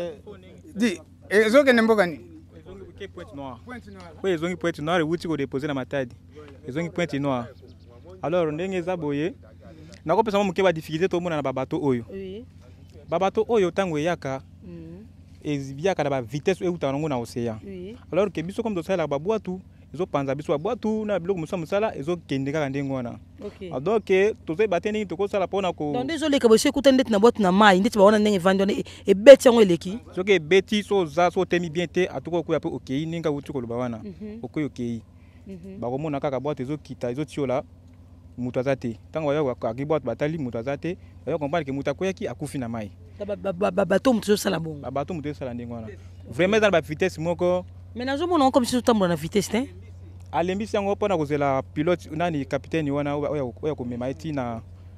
di ezokende mboka nini?
Pointe Noire. Oui, ils ont Pointe Noire et où tu peux déposer la matadi. Ils ont Pointe Noire. Alors, on est zaboye. Na ko pesa mo mke ba difficulté to mona na babato oyo. Oui. Babato oyo tango yaka. Ezibiaka na ba vitesse e utango na océan. Oui. Alors que biso comme dosala ba boatu, ezo panza biso ba boatu na biloko musa musala ezo kendeka ka ndengo wana. OK. Donc to ze bateni to ko sala pona ko.
Donc désolé ka bosse kuta ndeti na boatu na mai, ndeti ba wana ndenge vandone e beti yango eleki.
Soki beti so za so temi bien te atoko ko ya pe OK ninga wutu ko loba wana. OK OK. Ba ko mona kaka boatu ezo kita ezo tiola. Mutazate tango ya akibot batali mutazate ya comprendre que mutakoyaki akufi na mai
bato mutu sala bon
bato mutu sala ndengwana vraiment dans la vitesse moko
mais nazo mona comme si tutambola na vitesse te
alembi sango pona kozela pilote nani capitaine wana oya komema eti na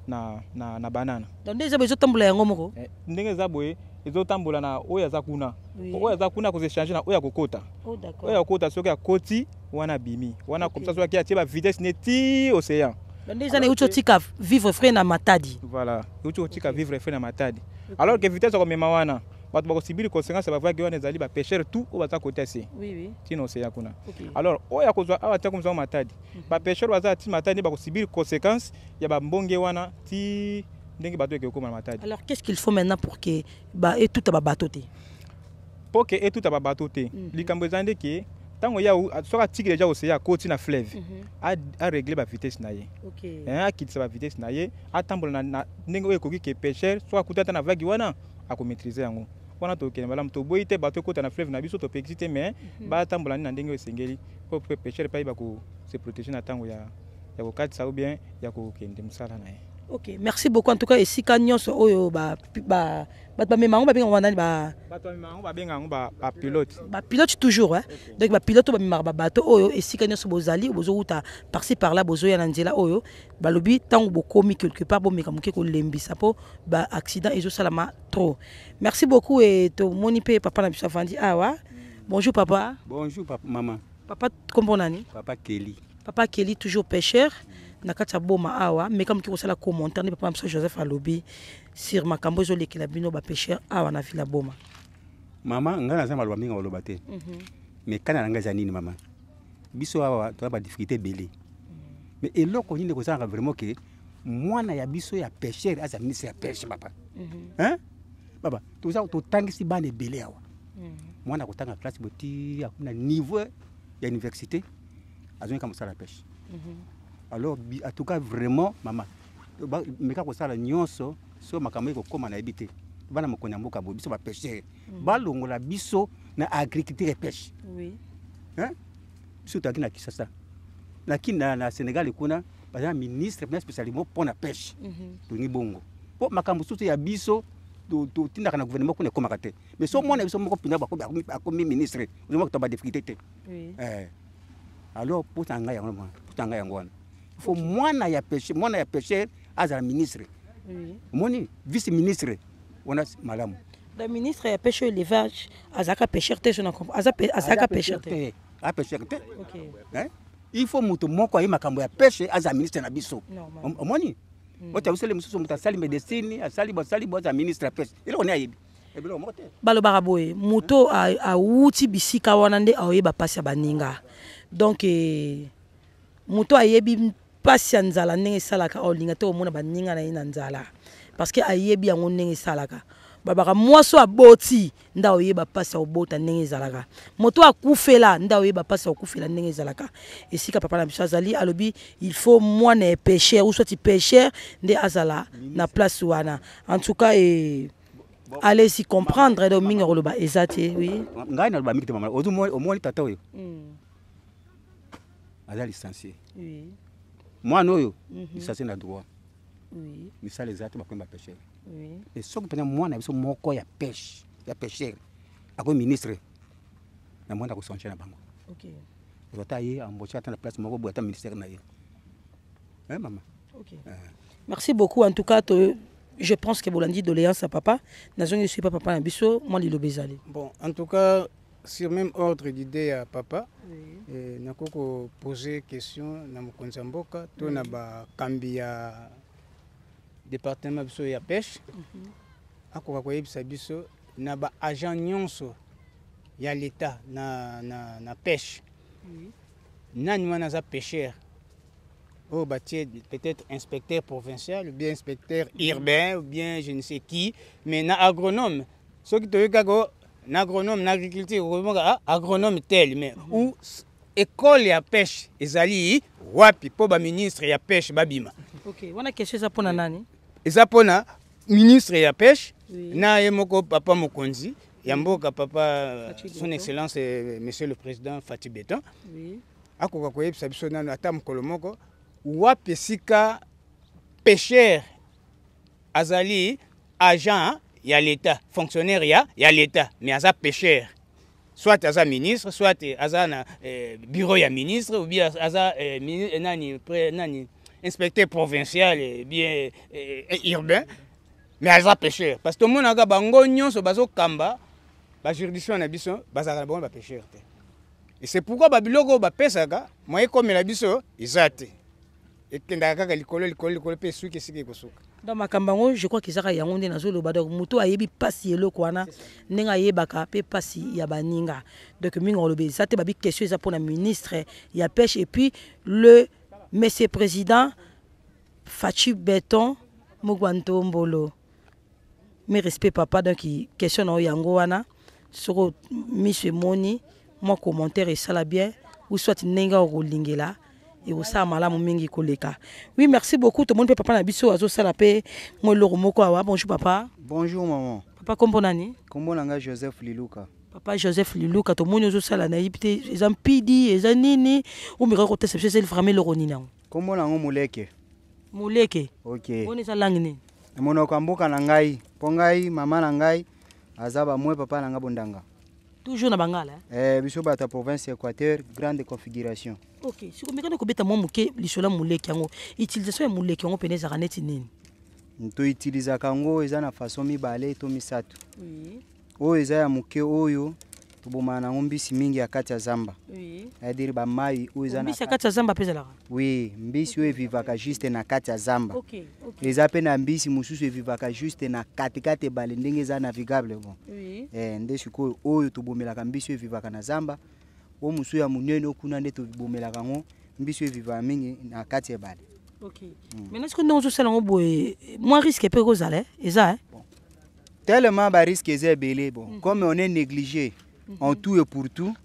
banana
donc déjà bezo tambola yango moko
ndenge za boye ezo tambola na oya za kuna oya za kuna ko se changer na oya kokota oya kokota soki akoti wana bimi wana comme ça soki atie ba vitesse neti océan.
Déjà ne uchotika vivre frère na matadi.
Voilà, uchotika vivre frère na matadi. Alors que vitesse comme mawana, bato bako subir conséquence ba vague wana ezali ba pêcheur tout au bata côté assez. Oui oui. Tino océan kuna. Alors oya kozwa awa comme ça matadi. Ba pêcheur baza ti matadi bako subir conséquence ya ba mbonge wana ti ndenge bato ke koma matadi.
Alors qu'est-ce qu'il faut maintenant pour que ba et tout ba bato te?
Pour que et tout ba bato te. Likambo ezande ke tango ya soka tiki déjà océan côté na fleuve a régler ba vitesse na ye. OK. A kitisa ba vitesse na ye, a tambola na ndenge oyo koki ke pêcheur soka kutata na vague wana a ko maîtriser yango. Wana to kene malam to boyite bato kota na fleuve na biso to pexiter mais ba tambola na ndenge esengeli pour pêcheur pa ba ko se protéger na tango ya ko katisa ou bien ya ko kende musala na ye.
Ok, merci beaucoup en tout cas ici nyonso oyo ba memango ba benga wanani ba
memango ba benga ba pilote.
Ba pilote toujours hein. Okay. Donc ba pilote ba memango ba bato oyo ici nyonso bozali bozo uta par-ci par là bozo ya na nzela oyo ba lobi tango bokomi quelque part bo meka muke ko lembisa po ba accident ezo salama trop. Merci beaucoup et to moni pe papa na biso avandi awa. Bonjour papa.
Bonjour papa maman.
Papa kombo nani?
Papa Kelly.
Papa Kelly toujours pêcheur. Nakata boma awa mais comme ki ko sala commentaire ni papa Msa Joseph alobi sur makambo zo lekela bino ba pêcheur awa na villa boma.
Mama ngana za malwa minga oloba te. Mais kana nga za nini mama? Biso awa to ba difficulté belé. Mais eloko nini ko sala vraiment que mwana ya biso ya pêcheur aza ministre ya pêche papa. Hein? Baba, to za to tangisi bane belé awa. Mwana ko tanga classe boti akuna niveau ya université azonga kama sala pêche. Alors en tout cas vraiment maman meka ko sala nyonso so makambo ko koma na ebité bana mokonya mboka bo biso ba pêcheur balongola biso na agriculture et pêche. Oui. Hein? Biso ta kina Kisasa. Na Sénégal kuna ba ministre spécialement pour la pêche. Toni bongo. Po makambo soso ya biso to tinaka na gouvernement kuna koma kate. Mais so mona biso moko pinga ba ko ministre, on va ba difficulté. Oui. Alors pour tanga yango wana. Faut mwana ya pêcheur azala ministre. Oui. Moni vice ministre on a malamu.
Le ministre ya pêche élevage azaka pêcheur te na azaka pêcheur te.
A pêcheur te. OK. Hein? Il faut muto moko ayi makambo ya pêche azala ministre na biso. Moni. Ota usele mususu mutasali médecine asali za ministre ya pêche. Ile on ayibi. Ebilo mote.
Balobaka boye muto a wuti bisika wana nde aoyeba pasi ya baninga. Donc muto ayebi pasi ya nzala ndenge salaka olinga te omona baninga na ina nzala parce que ayebi yango ndenge salaka babaka mwaso aboti nda oyeba pasi ya obota ndenge zalaka moto akufela nda oyeba pasi ya okufela ndenge zalaka esika papa na biso azali alobi il faut mwana pêcheur ou soit pêcheur nde azala na place wana en tout cas allez y comprendre de minga roloba ezate oui
ngai na loba mikite mama omoni tata oyo azali licencié. Oui. Moi, non, licencié na droit. misala eza te bakomi bapêcheur e soki mpenza mwana biso moko ya pêche ya pêcheur akomi ministre na mwana akosonge na bango ozata ye embauché ata na place moko boye ata ministère na ye maman.
Merci beaucoup en tout cas je pense que bolandi doléance à papa nazongi je suis pas papa na biso moi lilo bezali.
Bon en tout cas sur même ordre d'idée à papa nakoko poser question na mokonzi mboka to na ba kambi ya département biso ya pêche akoka koyebisa biso na ba agent nyonso ya l'état na pêche nani wana za pêcheur oh bâtier peut-être inspecteur provincial ou bien inspecteur urbain ou bien je ne sais qui mais na agronome ceux qui te gago na agronome na agriculture agronome tel mais ou école ya pêche ezali wapi po ba ministre ya pêche babima.
OK wana question za pona nani
eza pona ministre ya pêche na yemoko papa mokonzi ya mboka papa son excellence monsieur le président Fati Beton akoka koyebisa biso nano ata mokolo moko wapi esika pêcheur azali agent ya l'état fonctionnaire ya l'état mais aza pêcheur soit aza ministre soit aza na bureau ya ministre ou bien aza nani inspecteur provincial bien urbain mais aza pêcheur parce que monaka bango nyonso bazokamba ba juridiction na biso bazaka bon ba pêcheur te et c'est pourquoi babiloko ba pesaka moye comme la biso izate et kenda kaka likolo pe suki siki kosuka
dans makambango je crois qu'ils saka yango nde nazolo ba donc muto ayebi pasi eloko wana nenga yebaka pe pasi ya baninga donc minga olobe ça te babi question ça pour la ministre ya pêche et puis le monsieur président Fati Beton Mugwanto Mbolo mes respects papa donc question na yango wana sur monsieur Moni moi commentaire et ça la bien ou soit nenga rolingela et au ça malamu mingi koleka. Oui merci beaucoup tout le monde papa na biso azo sala pe moi loro moko awa bonjour papa.
Bonjour maman.
Papa kombo nani?
Kombo nanga Joseph Liluka.
Papa Joseph Liluka to moni azo sala na yipite ezampidi ezanini ou mira ko tese c'est vraiment loro nina.
Kombo nango muleke.
Muleke.
OK.
Oni sa langi ni.
Mono kamboka na ngai, pongai mama na ngai azaba mwe papa nanga bondanga.
Toujours na Bangala.
Biso bata province Équateur, grande configuration.
OK. Si vous me kobeta mo muke lisola muleke yango, utilisation ya muleke yango peneza kaneti nini?
To utiliza kango eza na façon mibale to misatu.
Oui.
Oyo eza ya muke oyo tuboma na mbisi mingi ya kati ya zamba.
Oui.
C'est-à-dire ba mai oyo eza na
mbisi ya kati ya zamba pezala.
Oui, mbisi oyo vivaka juste na kati ya zamba.
OK.
Eza pe na mbisi mususu vivaka juste na kati bale ndenge eza navigable bon.
Oui.
Nde sikoyo oyo tubomelaka mbisi oyo vivaka na zamba. O musu ya munene okuna nde tubomelaka ngo mbisi oyo vivaka mingi na kati ya bale.
OK. Maintenant ce que nous osala ngo boye moins risque pe kozala eza
bon. Tellement ba risque eza belé bon. Comme on est négligé en tout et pour tout.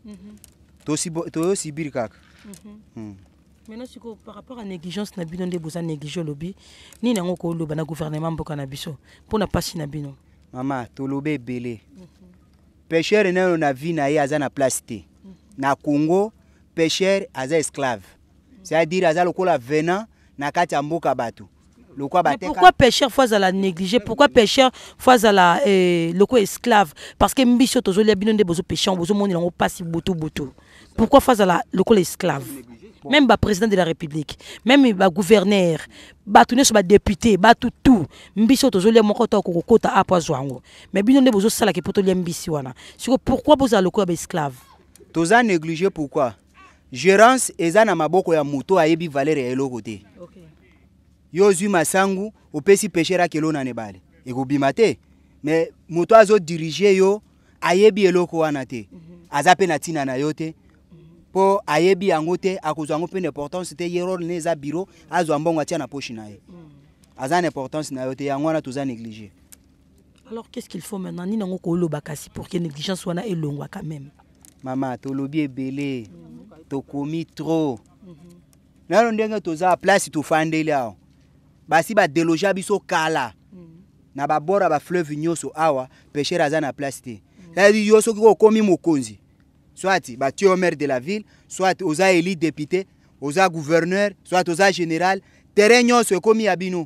To aussi bir kaka.
Maintenant par rapport à négligence na bino nde boza négliger lobby ni nango ko loba na gouvernement mboka na biso pona pasi na bino.
Mama to lobé belé. Pêcheur nano na vie na ye aza na place te. Na Congo pêcheur aza esclave. C'est-à-dire aza lokola venant na kati ya mboka bato.
Pourquoi pêcheur fois à la négliger? Pourquoi pêcheur fois à la loko esclave? Parce que mbiso tozolia bino nde bozo pêcheur bozo moni nango pasi boto. Pourquoi fois à la loko esclave? Même ba président de la République, même ba gouverneur, ba tout ne ba député, ba tout mbiso tozolia moko to ko kota apa zwango. Mais bino nde bozo sala ke poto lia mbisi wana. Siko pourquoi bozo loko ba esclave?
Toza négliger pourquoi? Gérance eza na maboko ya muto ayebi valeur ya eloko te.
OK.
Yo zui masangu opesi pêcheur akelo na nebale ekobima te mais moto azo diriger yo ayebi eloko wana te aza pe na tina na yo te po ayebi yango te akozwa yango pe importance te yero ne za bureau azo mbongo atia na poche na ye aza importance na yo te yango wana toza négliger.
Alors qu'est-ce qu'il faut maintenant ni nango ko loba kasi pour que négligence wana elongwa quand même?
Mama to lobi ebele to komi trop nalo ndenge toza place to fandeli awo basi ba déloger biso kala na ba bora ba fleuve nyoso awa pêcheur aza na place te c'est-à-dire yo soki ko komi mokonzi soit ba tu es maire de la ville soit oza élu député oza gouverneur soit oza général terrain nyoso komi ya bino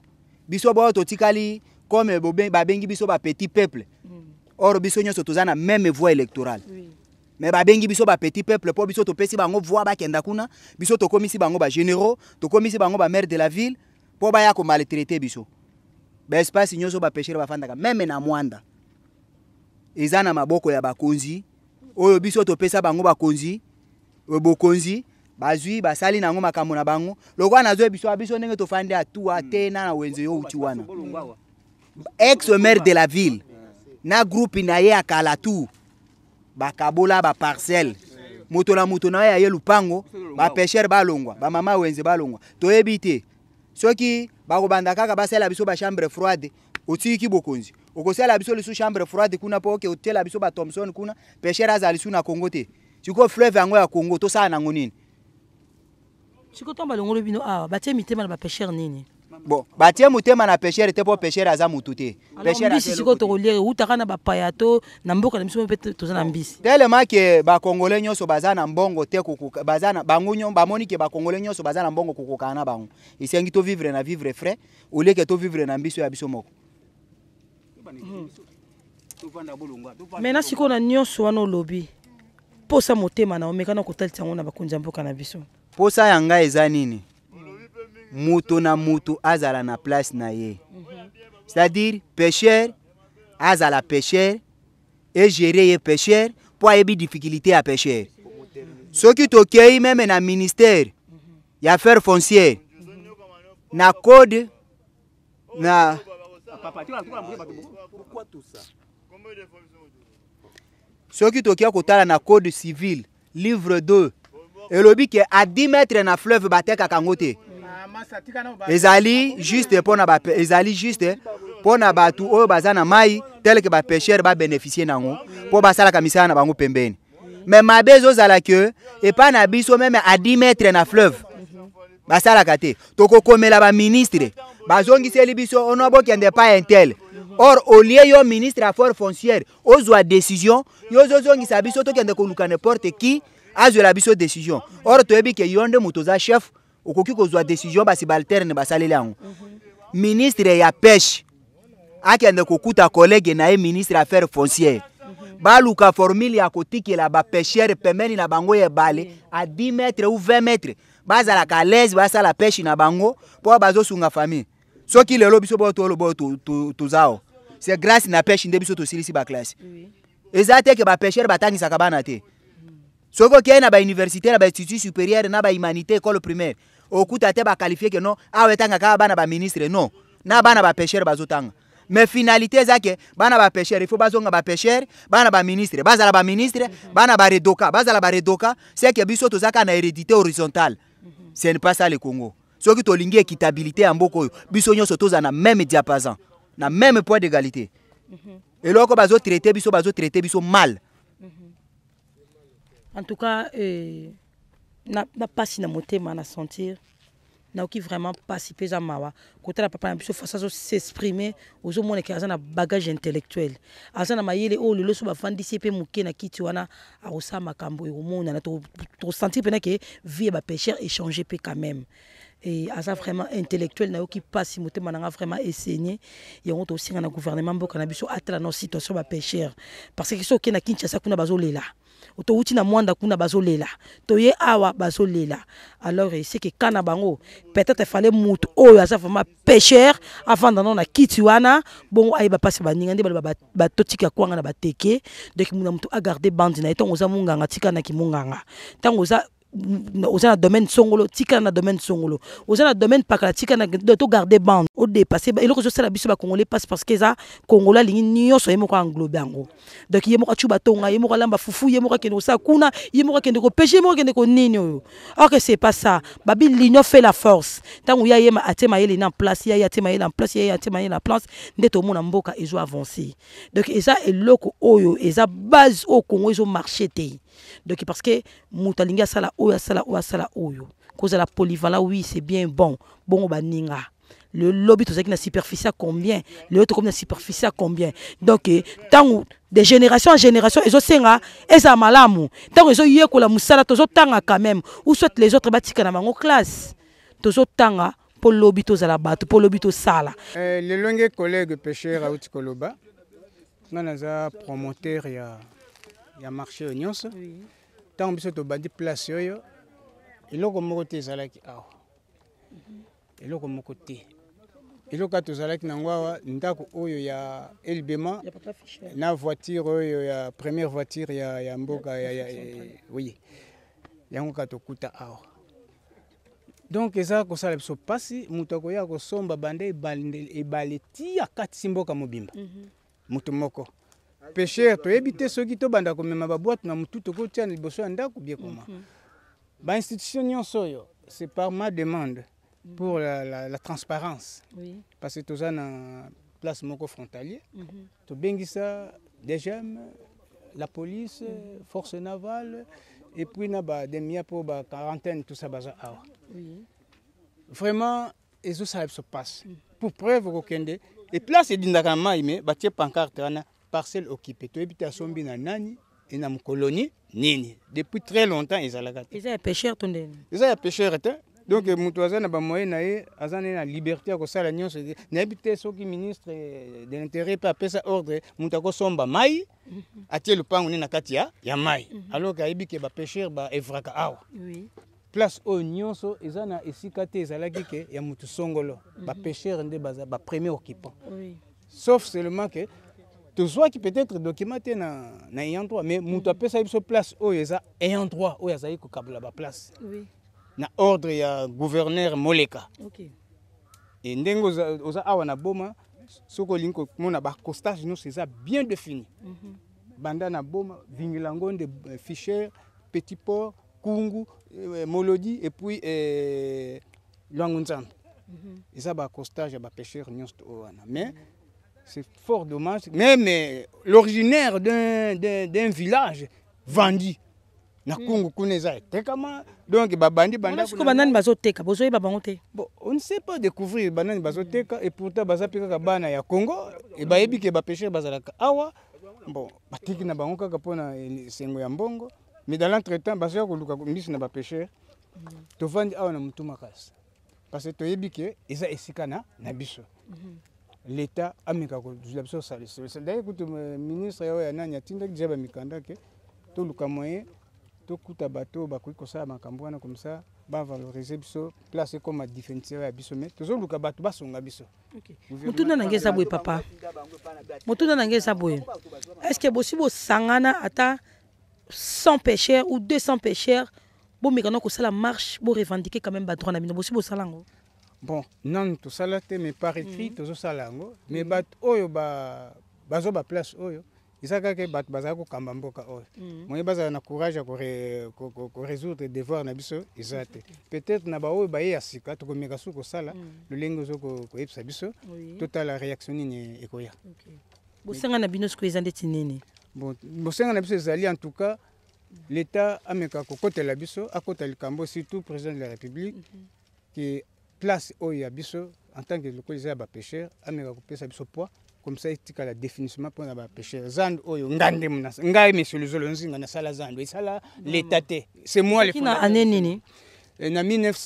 biso bo totikali comme babengi biso ba petit peuple. Or biso nyonso tozana même voie électorale. Mais babengi biso ba petit peuple po biso topesi bango voix ba kenda kuna, biso tokomisi bango ba généraux, tokomisi bango ba maire de la ville po ba ya ko maltraiter biso. Ba espace nyonso ba pêcheur ba fandaka même na mwanda. Ezana maboko ya bakonzi, oyo biso topesa bango bakonzi, bokonzi, bazui basali nango makambo na bango. Lokwa nazo biso ndenge tofande atua tena na wenze yo uti wana. Ex maire de la ville na groupe na ye akala tout. Bakabola ba parcelle moto na moto na ya lupango ba pêcheur balongwa ba mama wenze balongwa toyebite soki bakobanda kaka basala biso ba chambre froide otiki bokonzi okosala biso lisu chambre froide kuna po ke hôtel biso ba Thomson kuna pêcheur azali suna Congo te siko fleuve yango ya Congo to sana nango nini
siko tomba longolo bino batie mitema na ba pêcheur nini
bon batie mutema na pêcheur te po pêcheur aza mutute
pêcheur mbisi siko to lire utaka na ba payato na mboka na miso pe to na mbisi
tellement que ba congolais nyonso bazana mbongo te kukuka bazana bangunyo bamoni ke ba congolais nyonso bazana mbongo kukuka na bango isengi to vivre na vivre frais au lieu que to vivre na mbiso ya biso moko
mena siko na nyonso wana lobby posa motema na omeka na kotalisa ngo na bakunza mboka na biso
posa yanga eza nini muto na muto azala na place na ye. C'est-à-dire pêcheur azala pêcheur et gérer les pêcheurs pour avoir difficulté à pêcher. Ce qui tokei même na ministère y affaires foncières na code na ce qui tokei kotala na code civil livre 2 et lobi que à 10 mètres na fleuve bateka kangote. Ezali juste pour na ba ezali juste pour na batu oyo bazana mai tel que ba pêcheur ba bénéficier nango pour basala kamisa na bango pembeni mais mabezo zala que et pas na biso même à 10 mètres na fleuve basala kate toko komela ba ministre bazongi seli biso onobo kende pas intel or au lieu yo ministre affaires foncières ozwa décision yo zozongi sa biso to kende ko luka n'importe qui azwa la biso décision or to ebi ke yonde mutoza chef okoki kozwa décision basi balterne basaleli yango ministre ya pêche akende kokuta collègue na ye ministre affaires foncières baluka formule ya kotikela ba pêcheur pembeni na bango ye bale à 10 mètres ou 20 mètres bazala ka l'aise basala pêche na bango po bazo sunga famille soki lelo biso bo tozao c'est grâce na pêche nde biso tosilisi ba classe ezate ke ba pêcheur batangisa kabana te soko ke na ba université na ba institut supérieur na ba humanité école primaire okuta te ba qualifier que non awetanga ka bana ba ministre non na bana ba pêcheur bazotanga mais finalité zake bana ba pêcheur il faut bazonga ba pêcheur bana ba ministre bazala ba ministre bana ba redoka bazala ba redoka c'est que biso tozaka na hérédité horizontale ce n'est pas ça le Congo soki tolingi équitabilité ya mboko biso nyonso toza na même diapason na même point d'égalité et loko bazo traiter biso mal.
En tout cas, na pas si na motema na sentir, na qui vraiment participer à mawa. Côté la papa na biso face à s'exprimer, aux hommes qui ont un bagage intellectuel. Azana mayele o le so ba fandi CP muke na kiti wana a osa makambo au monde na to sentir pena que vie ba pêcheur échanger pe quand même. Et asa vraiment intellectuel na qui passe motema na vraiment enseigner et on aussi na gouvernement mboka na biso atela no situation ba pêcheur parce que so ke na Kinshasa kuna bazolela. Oto uti na mwanda kuna bazolela toye awa bazolela alors c'est que kana bango peut-être il fallait mutu oyo asa vraiment pêcheur avant d'en na kiti wana bon ay ba passe ba ningande ba totika kwanga na bateke donc muna mutu a garder bande na etongo za munganga tika na kimunganga tango za na domaine songolo tika na domaine songolo na domaine pakala tika na to garder bande au dépasser et le ça la biso ba congolais passe parce que ça congolais lingi nyonso yemo ko englober ngo donc yemo ka chuba tonga yemo ko lamba fufu yemo ka kendo sa kuna yemo ka kendo ko pêcher yemo ka kendo ko nini oyo or que c'est pas ça babi l'union fait la force tango ya yema atema yele na place ya atema yele en place ya atema yele na place ndeto mona mboka ezo avancer donc eza eloko oyo eza base au Congo ezo marcher te donc parce que mutalinga sala oyo cause la polyvalent oui c'est bien bon baninga le lobby tout ça qui na superficie à combien le autre comme na superficie à combien donc tant de génération en génération ezo senga eza malamu tant ezo yekola musala tozo tanga quand même ou soit les autres batika na bango classe tozo tanga po lobi tozala bato po lobi tosala.
Le longue collègue pêcheur auti koloba nga naza promoteur ya marché nyonso ntango biso tobandi place oyo eloko moko te ezalaki awa eloko moko te eloko tozalaki nango awa ndako oyo ya elbema na voiture oyo ya première voiture ya mboka oui yango katokuta awa donc eza kosala biso pasi moto akoya kosomba banda ebale tia kati si mboka mobimba moto moko pêcheur toyebi te soki tobanda komema babwate na motu tokotia na liboso ya ndako bie koma bainstitution nyonso oyo c'est par ma demande pour la transparence parce que toza na place moko frontalier tobengisa DGM la police force navale et puis na ba demia pour ba quarantaine tout ça baza awa vraiment ezo ça se passe pour preuve kokende et place edindaka mai mais batie pancarte wana parcelle occupée toyebi te asombi na nani et na colonie nini depuis très longtemps ezalaka te
eza pêcheur tondeni
eza ya pêcheur te donc moto aza na bamoyen na ye aza na liberté ya kosala nyonso nayebi te soki ministre de l'intérieur mpe apesa ordre moto akosomba mai atie lupango nini na kati ya mai alors ayebi ke bapêcheur baevraka awa place oyo nyonso eza na esika te ezalaki ke ya motu songolo bapêcheur nde baza bapremier occupant sauf seulement que tozwaki peut-être document te na ayant droit mais moto apesa biso place oyo eza ayant droit oyo azali kokabula baplace na ordre ya gouverneur Moleka et ndenge oza awa na boma soki olingi komona bacostage nyonso eza bien défini banda na boma Vingilangonde Fischer Petit Port Kungu Molodi et puis Lwangunzan eza bacostage ya bapêcheur nyonso wana mais c'est fort dommage même l'originaire d'un village vendu na Kungu kuna eza tekama donc babandi banda
ko banani bazoteka bozoyeba bango te
bon on ne sait pas découvrir banani bazoteka et pourtant bazapika ka bana ya Congo et bayebi ke bapêcheur bazalaka awa bon batiki na bango kaka pona sengo ya mbongo mais dans l'entretemps basoya koluka mbisi na bapêcheur tovandi awa na mutu makasi parce que toyebi ke eza esika na biso l'État ameka ko biso salisi d'ailleurs kutu ministre ya nani atinda kijaba mikanda ke to luka moyen to kuta bato bakoki kosala makambo wana comme ça ba valoriser biso place comme a différencier ya biso mais tozo luka bato basonga biso
mutuna na ngeza boye papa mutuna na ngeza boye est-ce que possible sangana ata 100 pêcheurs ou 200 pêcheurs bon mais quand on sala marche pour revendiquer quand même ba droit na bino possible salango
bon non to sala te mais par écrit tozo salango mais bato oyo bazo ba place oyo isaka ke bat bazako kamba mboka oyo moye bazala na courage ya ko résoudre devoir na biso izate peut-être na ba oyo ba ya sika to komeka suko sala le lengo zo ko epsa biso total la réaction ni ekoya
bosenga na bino siko ezande tinene
bon bosenga na biso ezali en tout cas l'état ameka ko kotela biso akota likambo surtout président de la république qui place oyo ya biso en tant que localisé ba pêcheur ameka ko pesa biso poids comme ça etika la définition pour na ba pêcheur zand oyo ngande munasa ngai monsieur le zolonzinga na sala zand et sala l'état c'est moi le
fondateur année nini
en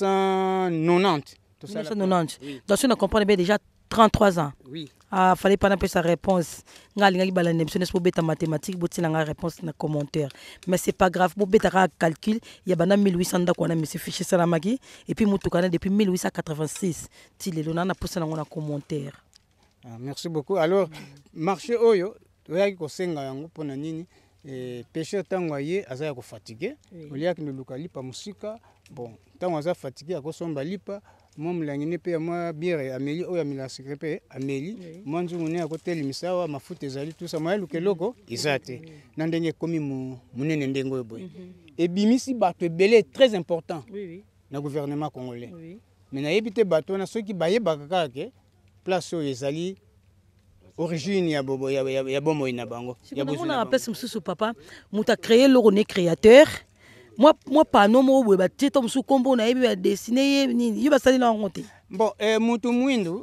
1990
tout ça 1990 donc on comprend bien déjà 33 ans
oui
fallait pas n'appeler sa réponse ngali ngali bala neption pour bêta mathématique boti na réponse na commentaire mais c'est pas grave pour bêta calcul il y a bana 1800 da kona monsieur fichier salamaki et puis mutukana depuis 1886 ti le lona na posa na commentaire.
Merci beaucoup. Alors, marché oyo, toyaki kosenga yango pona nini pêcheur tango aye azaya ko fatigué, oliaki no luka lipa musika, bon, tango aza fatigué akosomba lipa, mo mulangine pe moi bière Amélie oyo amila secrétaire Amélie, mo nzungu ne akoteli misawa mafuta ezali tout ça, moi lukeloko izate. Na ndenge komi munene ndengo yo boy. Et bimisi bato ebele très important. Oui. Na gouvernement congolais. Oui. Mais na yebite bato na soki bayebaka kaka place oyo ezali origine ya bobo ya bomo ina bango
ya bozo na place mususu papa muta créer le rené créateur moi pas non mo boye ba tito musu kombo na yebi ba dessiner nini yiba sali na ngonte
bon mutu mwindu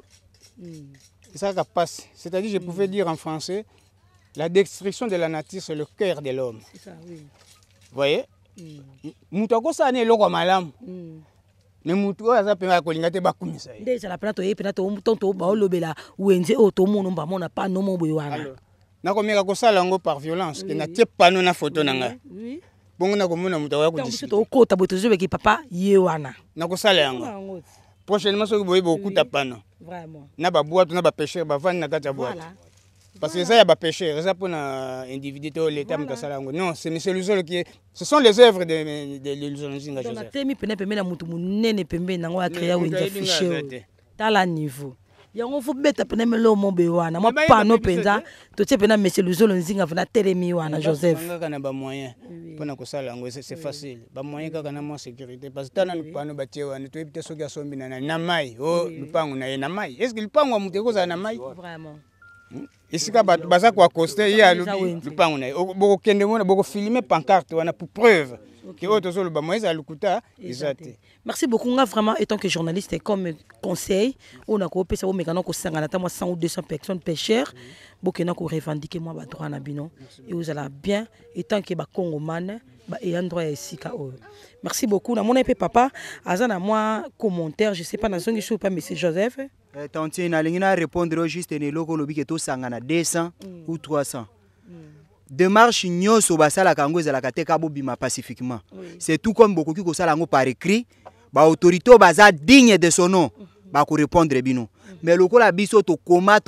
ça passe c'est-à-dire je pouvais dire en français la destruction de la nature c'est le cœur de l'homme c'est ça oui vous voyez mutu ko sa ne loko malamu ne mutu oyo aza penga kolinga te bakumisa ye
nde ezala pena toye pena tonto baolobela wenze oyo tomona bamona pano mo boye wana
nakomeka kosala yango par violence ke natie pano na foto na ngai bongo nakomona moto akoya
kodiscuter tokota boye tozobeki papa ye wana
nakosala yango prochainement soki boye bokuta pano na babwato na bapêcheur bavandi na kati ya bwato parce que ça y a pas pêcheur, ça pour un individu to l'état mutasalango. Non, c'est monsieur Luzolo qui ce sont les œuvres de Luzolo Nzinga Joseph.
On a temi pene pembe na mutu munene pembe na ngo akrea wenza fiché. Tala niveau. Yango fo beta pene melo mombe wana. Mo pano penza to tie pena monsieur Luzolo Nzinga vana telemi wana Joseph.
Ngaka na ba moyen. Pona ko sala ngo c'est facile. Ba moyen kaka na mo sécurité parce que tana pano batie wana to ebite soki asombi na mai. Oh, lupango na mai. Est-ce que lupango mutu ko za na mai?
Vraiment.
Esika bato baza ko accoster ya lupango na boko kende mona boko filmer pancarte wana pour preuve que auto solo ba moïse alukuta ezate.
Merci beaucoup nga vraiment étant que journaliste et comme conseil on a ko pesa o mekana ko sangana ta moi 100 ou 200 personnes pêcheurs bokena ko revendiquer moi ba droit na bino et vous allez bien étant que ba congomane ba et endroit esika o. Merci beaucoup na mon épée papa azana moi commentaire je sais pas na zongi ou pas monsieur Joseph.
Tanti na lingina répondre juste ne loko lobi ke to sangana 200 ou 300. Démarche nyonso basala kango ezalaka te ka bobima pacifiquement. C'est tout comme beaucoup qui sala ngo par écrit, ba autorité baza digne de son nom, ba ko répondre bino. Mais loko la biso to koma.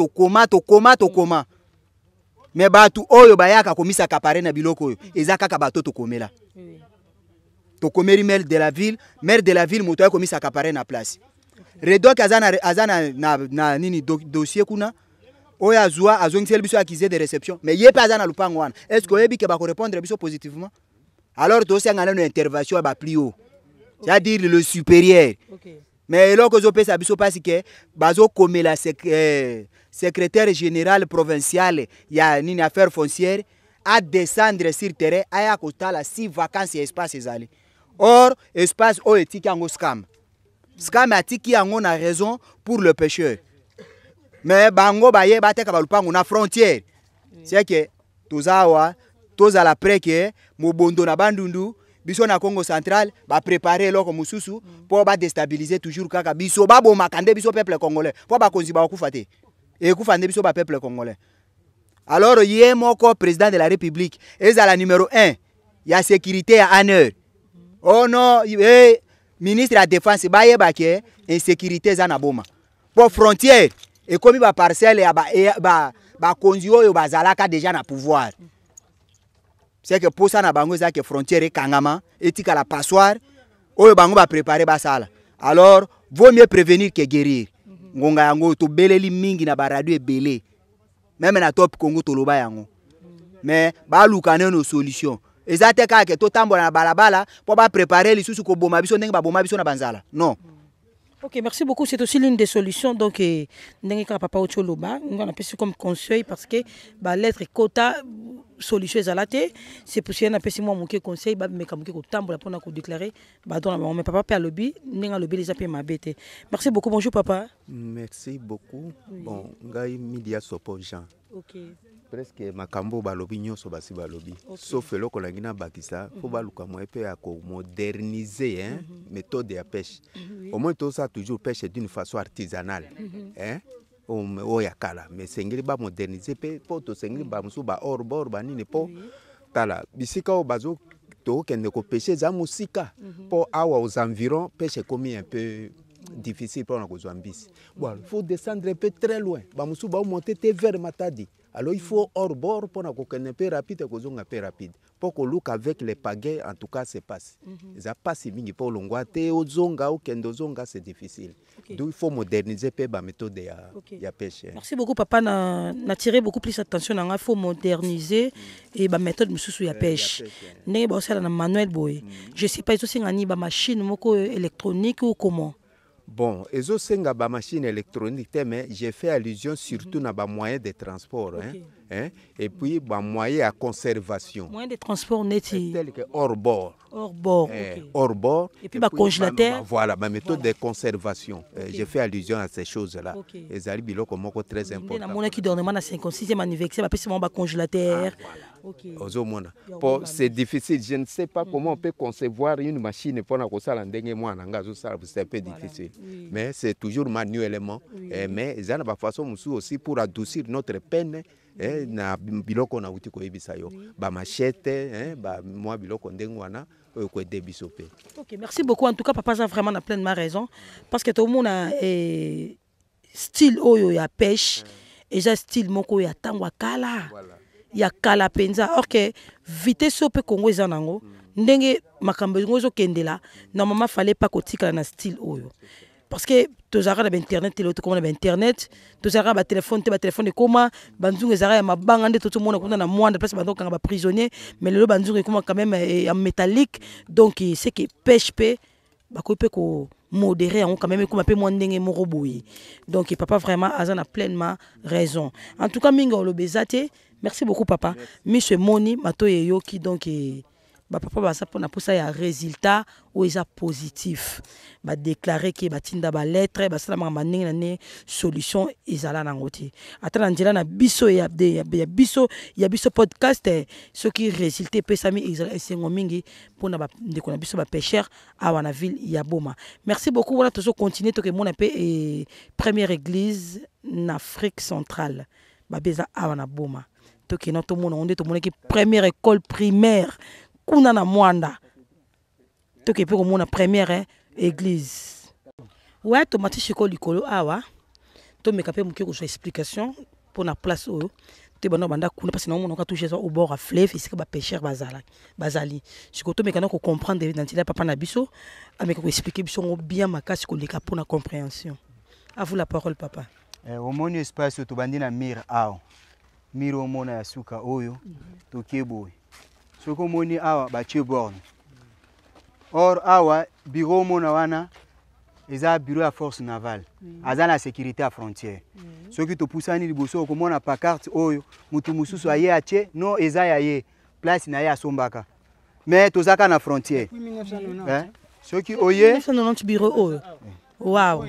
Mais batu oyo bayaka komisa kapare na biloko oyo, ezaka ka bato to komela. To komeri maire de la ville moto ya komisa kapare na place. Redok azana na nini dossier kuna oya azwa azongisel biso accusé de réception mais yé pas azana lupango wana est-ce que yebi ke ba ko répondre biso positivement alors dossier ngana no intervention ba plus haut c'est-à-dire le supérieur mais eloko zo pesa biso parce que bazo komela secrétaire général provincial ya nini affaires foncières à descendre sur terrain aya kotala si vacances et espace ezali or espace o etika ngo scam atiki yango na raison pour le pêcheur. Mais bango baye bateka balupango na frontière. C'est que tozawa tozala preke mobondo na bandundu biso na Congo central ba préparer loko mususu pour ba déstabiliser toujours kaka biso babo makande biso peuple congolais pour ba konzi ba kufate et kufande biso ba peuple congolais. Alors yé moko président de la République ezala numéro 1 ya sécurité à honneur. Oh non, ministre de la défense baye baké insécurité za na boma pour frontière et comme ba parcelle ya ba konzi oyo bazalaka déjà na pouvoir c'est que pour ça na bango za que frontière e kangama etika la passoire oyo bango ba préparer basala alors vaut mieux prévenir que guérir ngonga yango to beleli mingi na ba radio ebele même na top Congo to loba yango mais ba lukane no solution. Ezate kake to tambola na balabala pour ba préparer les sous ko boma biso ndenge ba boma biso na banzala. Non.
OK, merci beaucoup, c'est aussi l'une des solutions donc ndenge ka papa Ocholoba, on a appelé comme conseil parce que ba lettre quota solution ezalate, c'est pour ça na pesi moi mon conseil ba me kamuke ko tambola pour na ko déclarer ba don mais papa pe lobby ndenge lobby les appels ma bête. Merci beaucoup, bonjour papa.
Merci beaucoup. Bon, ngai media support Jean.
OK.
Presque makambo balobi nyonso basi balobi sauf eloko na ngina bakisa faut baluka mo pe ya ko moderniser hein méthode ya pêche au moins tout ça toujours pêche d'une façon artisanale hein o ya kala mais sengeli ba moderniser pe po to sengeli ba musu ba or bor ba nini po tala bisika o bazo to kende ko pêcher za musika po awa aux environs pêche comme un peu difficile pour na ko zambisi bon faut descendre un peu très loin ba musu ba monter vers Matadi. Alors il faut hors bord pour qu'on peu rapide et qu'on peu rapide. Pour qu'on look avec les pagaies, en tout cas, c'est passe. Ça passe mingi pour l'ongouate, au zonga ou kendo zonga, c'est difficile. Donc il faut moderniser la méthode de pêche.
Merci beaucoup, papa. On a tiré beaucoup plus attention. Il faut moderniser la méthode de pêche. Manuel Boy. Je ne sais pas si c'est une machine électronique ou comment.
Bon, ezo senga ba machine électronique mais j'ai fait allusion surtout na ba moyen de transport hein. hein, et puis bah moyen à conservation.
Moyen de transport neti.
Tel que hors bord.
Hors bord. Okay.
Hors bord.
Et puis bah congélateur.
Voilà, ma méthode de conservation. J'ai fait allusion à ces choses-là. Et ça arrive comment très important.
Mon qui donne à 56e anniversaire, bah c'est mon congélateur.
C'est difficile. Je ne sais pas comment on peut concevoir une machine pour ça c'est un peu difficile. Mais c'est toujours manuellement. Mais il y a une façon aussi pour adoucir notre peine. Na biloko na uti ko yebisa yo ba machette ba moi biloko ndengwana ko debisope.
OK, merci beaucoup en tout cas papa a vraiment pleinement raison parce que tout le monde a style oyo ya pêche et ja style moko ya tangwa kala. Ya kala penza OK vitesse au pe Congo ezanango ndenge makambo ngozo kendela normalement fallait pas kotika na style oyo. Parce que tous arabes internet et l'autre comme internet tous arabes téléphone de comment banzungu ezara ma bangande tout le monde na moins de place bandon quand ba prisonnier mais le banzungu comment quand même en métallique donc c'est que pêche pe ba ko pe ko modéré on quand même comme peu moins ndenge moko boyi donc papa vraiment azana pleinement raison en tout cas minga lo bezate merci beaucoup papa monsieur Moni matoye yoki donc ba papa ba ça pour na posa ya résultat ou isa positif ba déclarer que ba tinda ba lettre ba sala ma ndenge na ne solution izala na ngoti atana njela na biso ya biso podcast ce qui résulté pesami izala esengo mingi pour na ba ndeko na biso ba pêcheur awa na ville ya Boma. Merci beaucoup voilà toujours continuer to que mon appel première église en Afrique centrale ba beza awa na Boma to que notre monde on est to mon qui première école primaire kuna na Mwanda to ke pour mon première église ouais tomati chiko likolo awa to me kapé muke ko explication pour na place o te bana banda kuna parce que non on ka toucher au bord à fleuve ici que ba pêcheur bazali chiko to me kana ko comprendre dans tila papa na biso avec ko expliquer biso bien makasi ko lika pour na compréhension. À vous la parole papa.
Au mon espace to bandi na mir ao miro mona ya suka oyo to kebo soko moni awa batie borne or awa bureau mona wana eza bureau à force navale aza la sécurité à frontière soki to poussani liboso ko mona pa carte oyo mutu mususu aye atie no eza yaye place na ya sombaka mais tozaka na frontière soki oye
1990 bureau oyo wow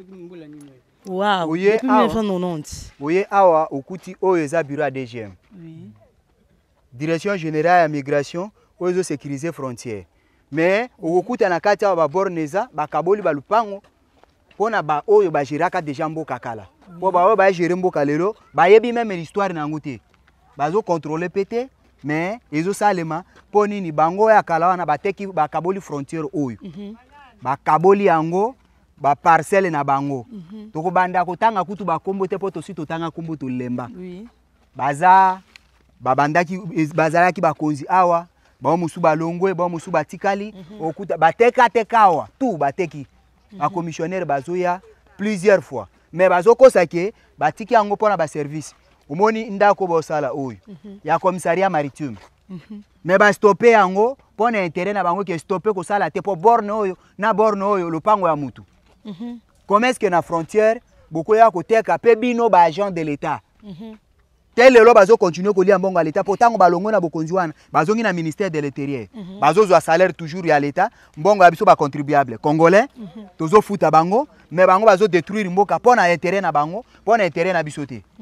wow
oye
1990
oye awa okuti oyo eza bureau à DGM direction générale ya migration oyo sécuriser frontière mais okuta na kati ya ba borneza ba kaboli ba lupango pona ba oyo ba giraka déjà mboka kala po ba oyo ba gérer mboka lelo ba yebi même l'histoire na nguté bazo contrôler pété mais ezo salema poni ni bango ya kala wana bateki ba kaboli frontière oyo ba kaboli yango ba parcelle na bango toko banda kotanga kutu ba kombo te poto si totanga kombo to lemba baza babandaki bazalaki bakonzi awa ba musu balongwe ba musu batikali okuta bateka tekawa tout bateki a commissionnaire bazoya plusieurs fois mais bazokosa ke batiki yango pona ba service omoni ndako bosala oyo ya commissariat maritime mais ba stopper yango pona intérêt na bango ke stopper ko sala te po borne oyo na borne oyo lopango ya mutu comme est-ce que na frontière beaucoup ya ko teka pe bino ba agent de l'état tel lelo bazo continuer ko lia mbongo à l'état pourtant balongo na bokonzi wana bazongi na ministère de l'intérieur bazo zo salaire toujours ya l'état mbongo ya biso ba contribuable congolais tozo futa bango mais bango bazo détruire mboka pona intérêt na bango pona intérêt na biso te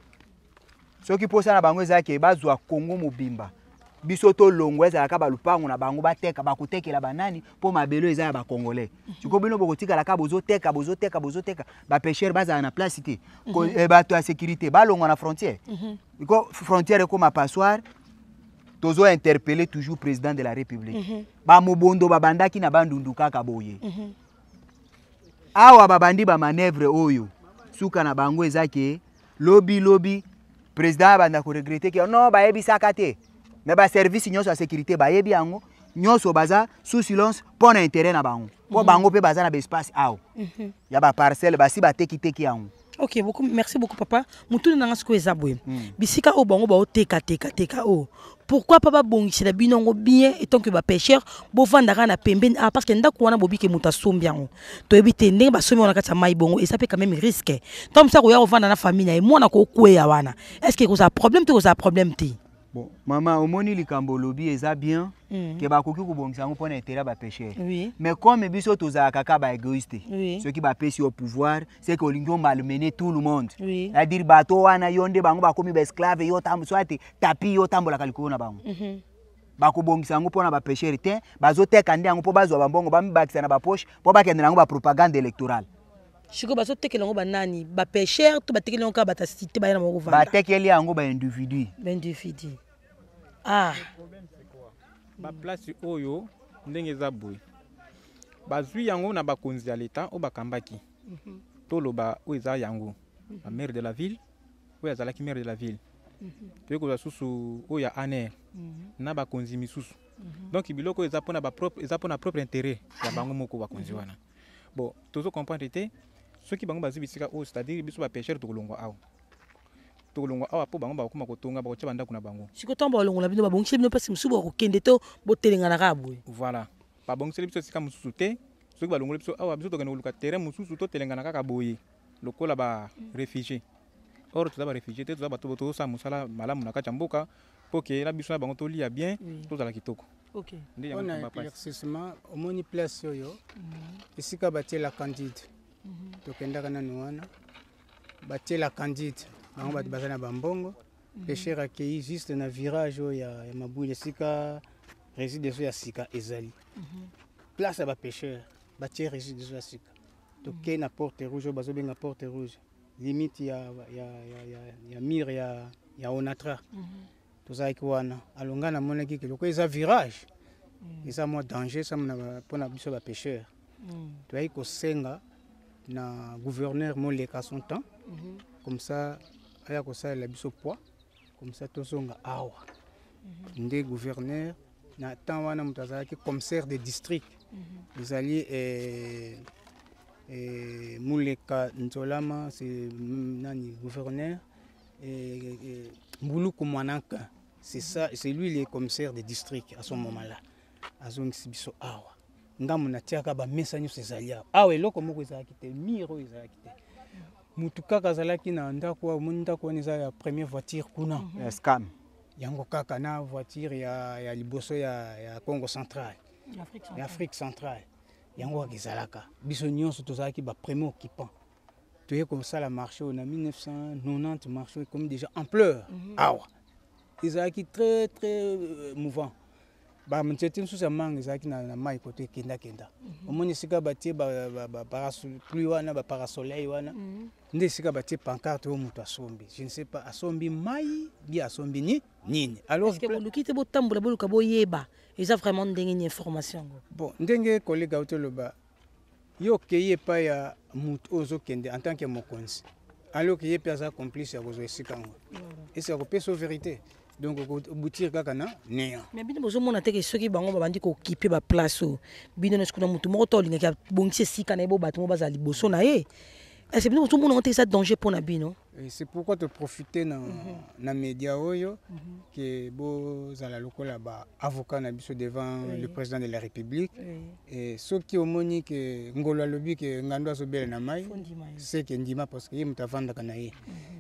soki posa na bango ezaki bazo a Congo mobimba biso to longwe za ka balupango na bango bateka bakotekela banani po mabelo eza ya ba congolais siko bino bokotika la ka bozo teka ba pêcheur baza na place te ko bato ya sécurité balongo na frontière iko frontière ko ma passoire tozo interpeller toujours président de la république ba mobondo babandaki na bandunduka ka boye awa babandi ba manœuvre oyo suka na bango ezaki lobby président banda ko regretter que non ba yebisaka te mais ba service nyonso ya sécurité ba yebi yango nyonso baza sous silence pour intérêt na bango po bango pe baza na ba espace awo ya ba parcelle basi ba teki yango.
OK, merci beaucoup papa. Mutu na ngasko ezabwe. Bisika o bango ba o teka o. pourquoi pas babongisela binongo bien étant que ba pêcheur bo vandaka na pembeni parce que ndako wana bobi ke muta sombiango to ebite ndenge ba sombi wana kati mai bongo et ça peut quand même risque comme ça ko ya vanda na famille na mona ko kweya wana est-ce que ko ça problème te ko ça problème te
bon maman omoni likambo lobi eza bien ke ba koki ko bongisa ngo pona etera ba pêcheur mais comme biso toza kaka ba égoïste ceux qui ba pêcher au pouvoir c'est que olingo malmener tout le monde à dire bato wana yonde bango ba komi ba esclave yo tambo soit tapi yo tambola kaliko na bango ba ko bongisa ngo pona ba pêcheur te bazoteka ndi yango po bazwa bambongo ba mbakisa na ba poche po ba kendela ngo ba propagande électorale
Chiko bazotekela ngo banani ba pêcheur to batekela ngo ka batasite ba yana mo vanda
batekeli yango ba individu
ba place oyo ndenge za boy bazwi yango na bakonzi ya leta o bakambaki toloba o eza yango la maire de la ville o yazalaki maire de la ville pe ko susu o ya aner na bakonzi misusu donc biloko eza pona ba propre eza pona propre intérêt ya bango moko bakonzi wana bon tozo comprendre te ceux qui bango bazwi bisika o c'est-à-dire biso ba pêcheur to kolongwa awo tolongwa awa po bango bakoma kotonga ba kocha bandako na bango
siko tomba olongola bino babongisi bino pasi musubo ko kende to botelenga na kabwe
voilà ba bongisi biso sika mususu te soki ba longola biso awa biso to kana luka terrain mususu to telenga na kaka boye lokola ba réfugié or to ba réfugié te to ba to sa musala malamu na kacha mboka po ke la biso na bango to lia bien to zala kitoko
OK
ndi
on a éclaircissement omoni place oyo esika batie la candide to kenda kana nuana batie la candide bango bato baza na bambongo pêcheur accueilli juste na virage ya mabule sika résidence ya sika ezali place ya bapêcheur batie résidence ya sika toke na porte rouge bazobenga porte rouge limite ya mire ya onatra tozalaki wana alonga na monaki keloko eza virage eza mwa danger eza mpona biso bapêcheur toyaki kosenga na gouverneur moleka son temps comme ça aya kosalela biso poids comme ça tozonga awa nde gouverneur na temps wana moto azalaki commissaire de district ezali muleka nzolama c'est nani gouverneur mbuluku mwanaka c'est ça c'est lui le commissaire de district à ce moment là azongisi biso awa ngamu natiaka bamesa nyonso ezali awa eloko moko ezalaki te miro ezalaki te mutu kaka azalaki na ndako omoni ndako wana eza ya première voiture kuna
scam
yango kaka na voiture ya liboso ya Congo central ya Afrique centrale yango kaka ezalaka biso nyonso tozalaki bapremier occupant toye kosala marché na 1990 marché comme déjà ampleur awa ezalaki très très mouvant ba mtete nsusu ya manga ezalaki na mai kote kenda omoni sika batie ba parasoluie wana ba parasoleil wana nde sika batie pancarte o mutu asombi je ne sais pas asombi mai bi asombi nini alors
est-ce que boluki te botambola boluka boyeba eza vraiment ndenge ni information
bon ndenge collègue autoloba yo keye pa ya mutu ozokende en tant que mokonzi alors que ye pe aza complice ya kozwa esika ngo esi akopesa vérité donc boutir kaka na néant
mais bino bozomona te ke soki bango babandi kokipe baplace o bino nesikuna mutu moko to olingaki abongisi esika na ye bo bato mo bazala liboso na ye est-ce que bino bozomona te eza danger mpona bino
c'est pourquoi te profiter na média oyo ke bozala lokola baavocat na biso devant le président de la république et soki omoni ke ngolo alobi ke ngando azobela na mai c'est ke ndima parce que ye moto avandaka na ye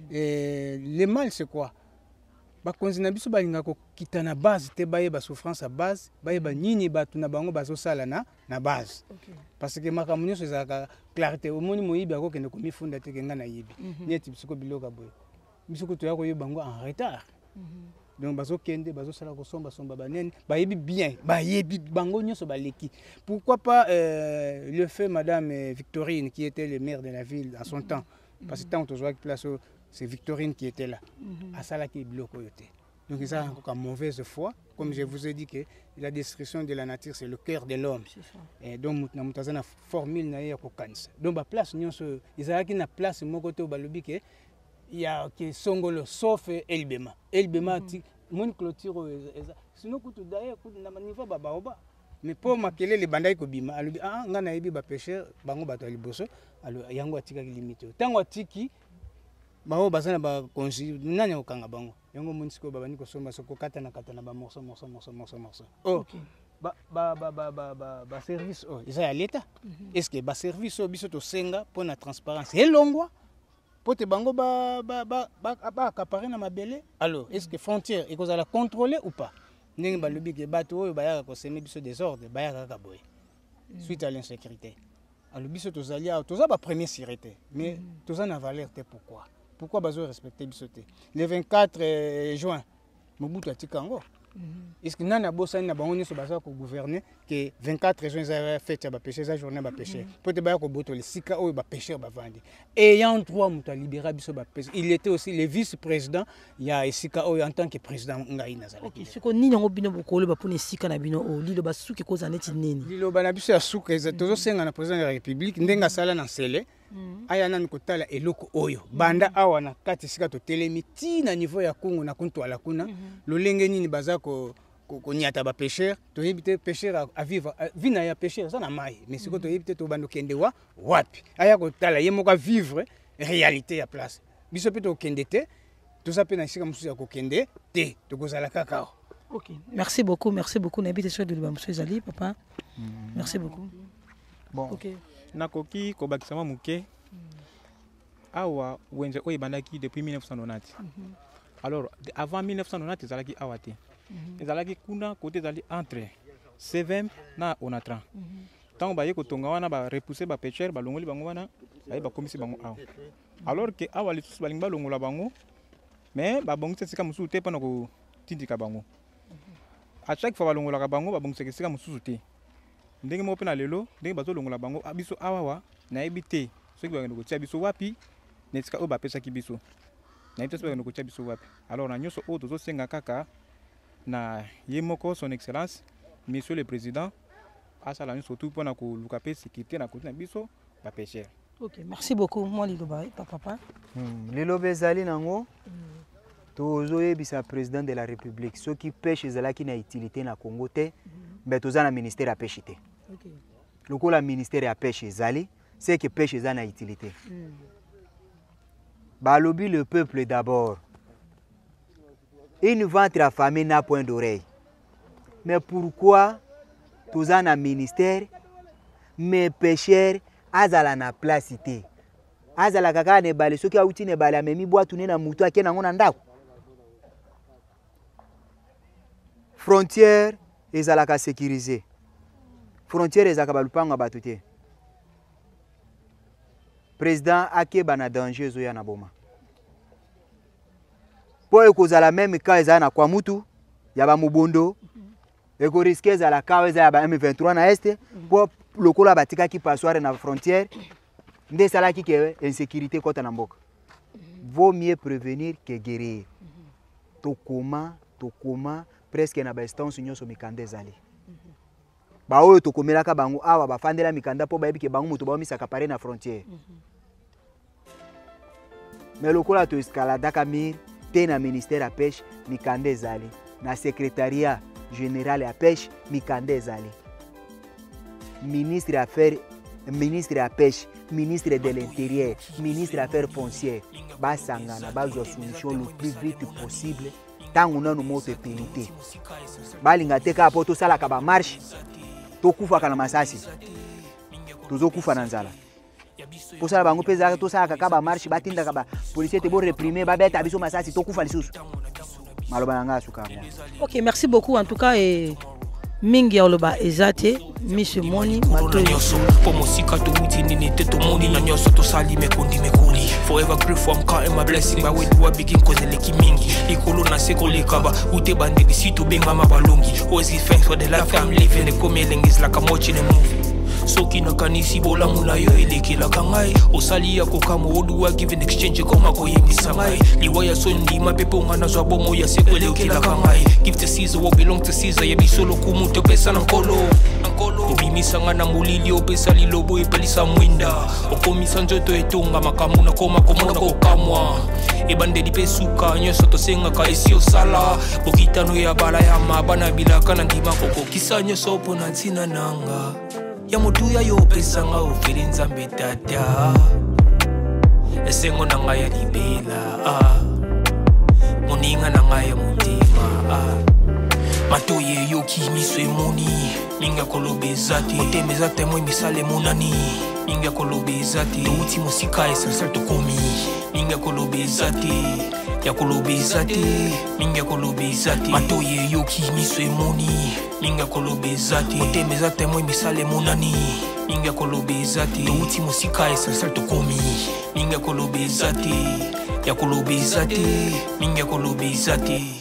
le mal c'est quoi bakonzi na biso balinga kokita na base te bayeba souffrance à base bayeba nini bato na bango bazosala na base parce que makambo nyonso ezalaka clarté omoni moyibi akokende komifunda te ke nga nayebi neti bisoko biloko boye bisoko toya koyeba bango en retard donc bazokende bazosala kosomba banene bayebi bien bayebi bango nyonso baleki pourquoi pas le fait madame Victorine qui était le maire de la ville en son temps parce que tant que tozwaki place c'est Victorine qui était là. À ça qui bloque. Donc ils ont encore mauvaise foi. Comme je vous ai dit que la destruction de la nature c'est le cœur de l'homme. Et donc nous avons une formule na ya kokanisa. Donc la place ils ont une place mon côté au balobi que il y a que songolo sauf Elbema. Elbema mon clôture sinon kutu d'ailleurs kutu na niveau babaoba. Mais pour makele les bandai ko bima alobi nga na yebi ba pêcheur bango bato liboso alors yango atika limite. Tango atiki bao bazana ba konsi nani okanga bango yango munisiko babani kosomba soko katana ba morceau. Oh ba service isa ya leta. Est-ce que ba service biso to senga pour na transparence elongwa pote bango ba accaparer na mabele. Alors est-ce que frontière ekozala contrôler ou pas? Ndenge balobi ke bato oyo bayaka ko semer biso désordre bayaka ka boye suite à l'insécurité. Alors biso tozali toza ba première sécurité mais toza na valeur te pourquoi bazo respecter biso te le 24 juin Mobutu atikango. Est-ce que nana bosani na bango nyoso baza ko gouverner que 24 juin za fête ya ba pêcher za journée ba pêcher pote ba ko boto le sika oyo ba pêcheur ba vandi ayant droit muta libérer biso ba pêcher. Il était aussi le vice-président ya sika oyo en tant que président ngai nazala.
OK, siko nini ngo bino bokolo ba pone sika na bino o lilo ba suki ko zaneti nini
lilo ba na biso ya suka za tozo senga na président de la République ndenga sala na sele aya nani kotala eloko oyo banda awa na kati sika to telemiti na niveau ya Kongo na kuntu ala kuna lolenge nini baza ko nyata ba pêcheur to yebite pêcheur à vivre vina ya pêcheur ça na mai mais siko to yebite to bando kende wa wapi aya kotala ye moka vivre réalité ya place biso pe to kende te to sa pe na sika musu ya ko kende te to kozala kakao.
OK, merci beaucoup nabite sur de ba monsieur Zali papa. Merci beaucoup.
Bon. OK. Nakoki kobakisama muke awa wenze oyo bandaki depuis 1990. Alors avant 1990 ezalaki awa te. Ezalaki kuna côté ezali entre Sevem na Onatran. Tant baye kotonga wana ba repousser ba pêcheur ba longoli bango wana baye ba komisi bango awa. Alors que awa lisusu balingi ba longola bango mais ba bongisa sika mususu te pona ko tindika bango. À chaque fois ba longola ka bango ba bongisa sika mususu te. Ndenge mo pena lelo ndenge bazo longola bango abiso awawa na ebite soki ba ngoko tia biso wapi netika o ba pesa ki biso na ebite so ba ngoko tia biso wapi. Alors na nyoso o tozo senga kaka na yemoko son excellence monsieur le président asala nyoso tout pona ko luka pe sécurité na côté na biso ba pêcheur.
OK, merci beaucoup moi liloba papa.
Liloba ezali nango tozo yebisa président de la République soki pêche ezalaki na utilité na Congo te mais toza na ministère ya pêche te.
OK.
Lokola ministère ya pêche ezali c'est que pêche eza na utilité. Balobi le peuple d'abord. Une ventre affamée n'a point d'oreille. Mais pourquoi toza na ministère mais pêcheur azala na place te? Azala kaka ne bale soki auti ne bale amemi boatu ne na mutu akena ngona ndako. Frontière ezalaka sécurisé. Frontière ezalaka balupanga bato te. Président akeba na danger zo ya na boma. Po ekozala même ka ezala na kwa mutu ya ba mubondo. Eko risque ezala ka ezala ba M23 na este po lokola batika ki passoire na frontière. Nde sala ki ke insécurité kota na mboka. Vaut mieux prévenir que guérir. Tokoma presque na ba instance nyonso mikanda ezali. Ba oyo tokomelaka bango awa bafandela mikanda po bayebi ke bango moto baomisaka pare na frontière. Mais lokola to escalada kamir te na ministère ya pêche mikanda ezali. Na secrétariat général ya pêche mikanda ezali. Ministre ya pêche, ministre de l'intérieur, ministre des affaires foncières, basangana bazwa solution le plus vite possible. Tangu nanu moto epelite. Balinga te ka poto sala ka ba marche. Tokufa kana masasi. Tozokufa na nzala. Po sala bango peza to sala ka ba marche batinda ka ba policier te bo réprimer ba beta biso masasi tokufa lisusu. Maloba nanga sukamo.
OK, merci beaucoup en tout cas et mingi oloba ezate Monsieur Moni
Matoyoso Pomo sika to wuti nini teto moni na nyoso to sali mekondi mekuli Forever grateful I'm counting my blessing But where do I begin cause eleki mingi Ikolo na seko lekaba Ute bande bisito benga mabalongi Always give thanks for the life I'm living The komeleng is like I'm watching a movie Soki na kanisi bola mula yo eleki la kangai Osali ya kokamo odu wa give in exchange koma koyemi sangai Liwaya sondi mapepo ngana zwa bomo ya seko eleki la kangai Give to Caesar what belong to Caesar Yebi solo kumute pesa na nkolo Obimisa nga na mulili opesa lilobo epelisa mwinda Okomisa njoto etonga makamu na koma komona kokamwa Ebandeli pesuka nyoso tosenga ka esi osala Bokitano ya bala ya mabana bilaka na ndima koko Kisa nyoso po na ntina nanga Ya moduya yo opesa nga ofeli nzambe tata Esengo nanga ya libela moninga na ngai ya motema matoye yoki miso emoni minga koloba eza te motema eza temoi misala emonani minga koloba eza te touti mosika esansel tokomi minga koloba eza te ya koloba eza te minga koloba eza te matoye yoki miso emoni minga koloba eza te motema eza temoi misala emonani minga koloba eza te touti mosika esansel tokomi minga koloba eza te ya koloba eza te minga koloba eza te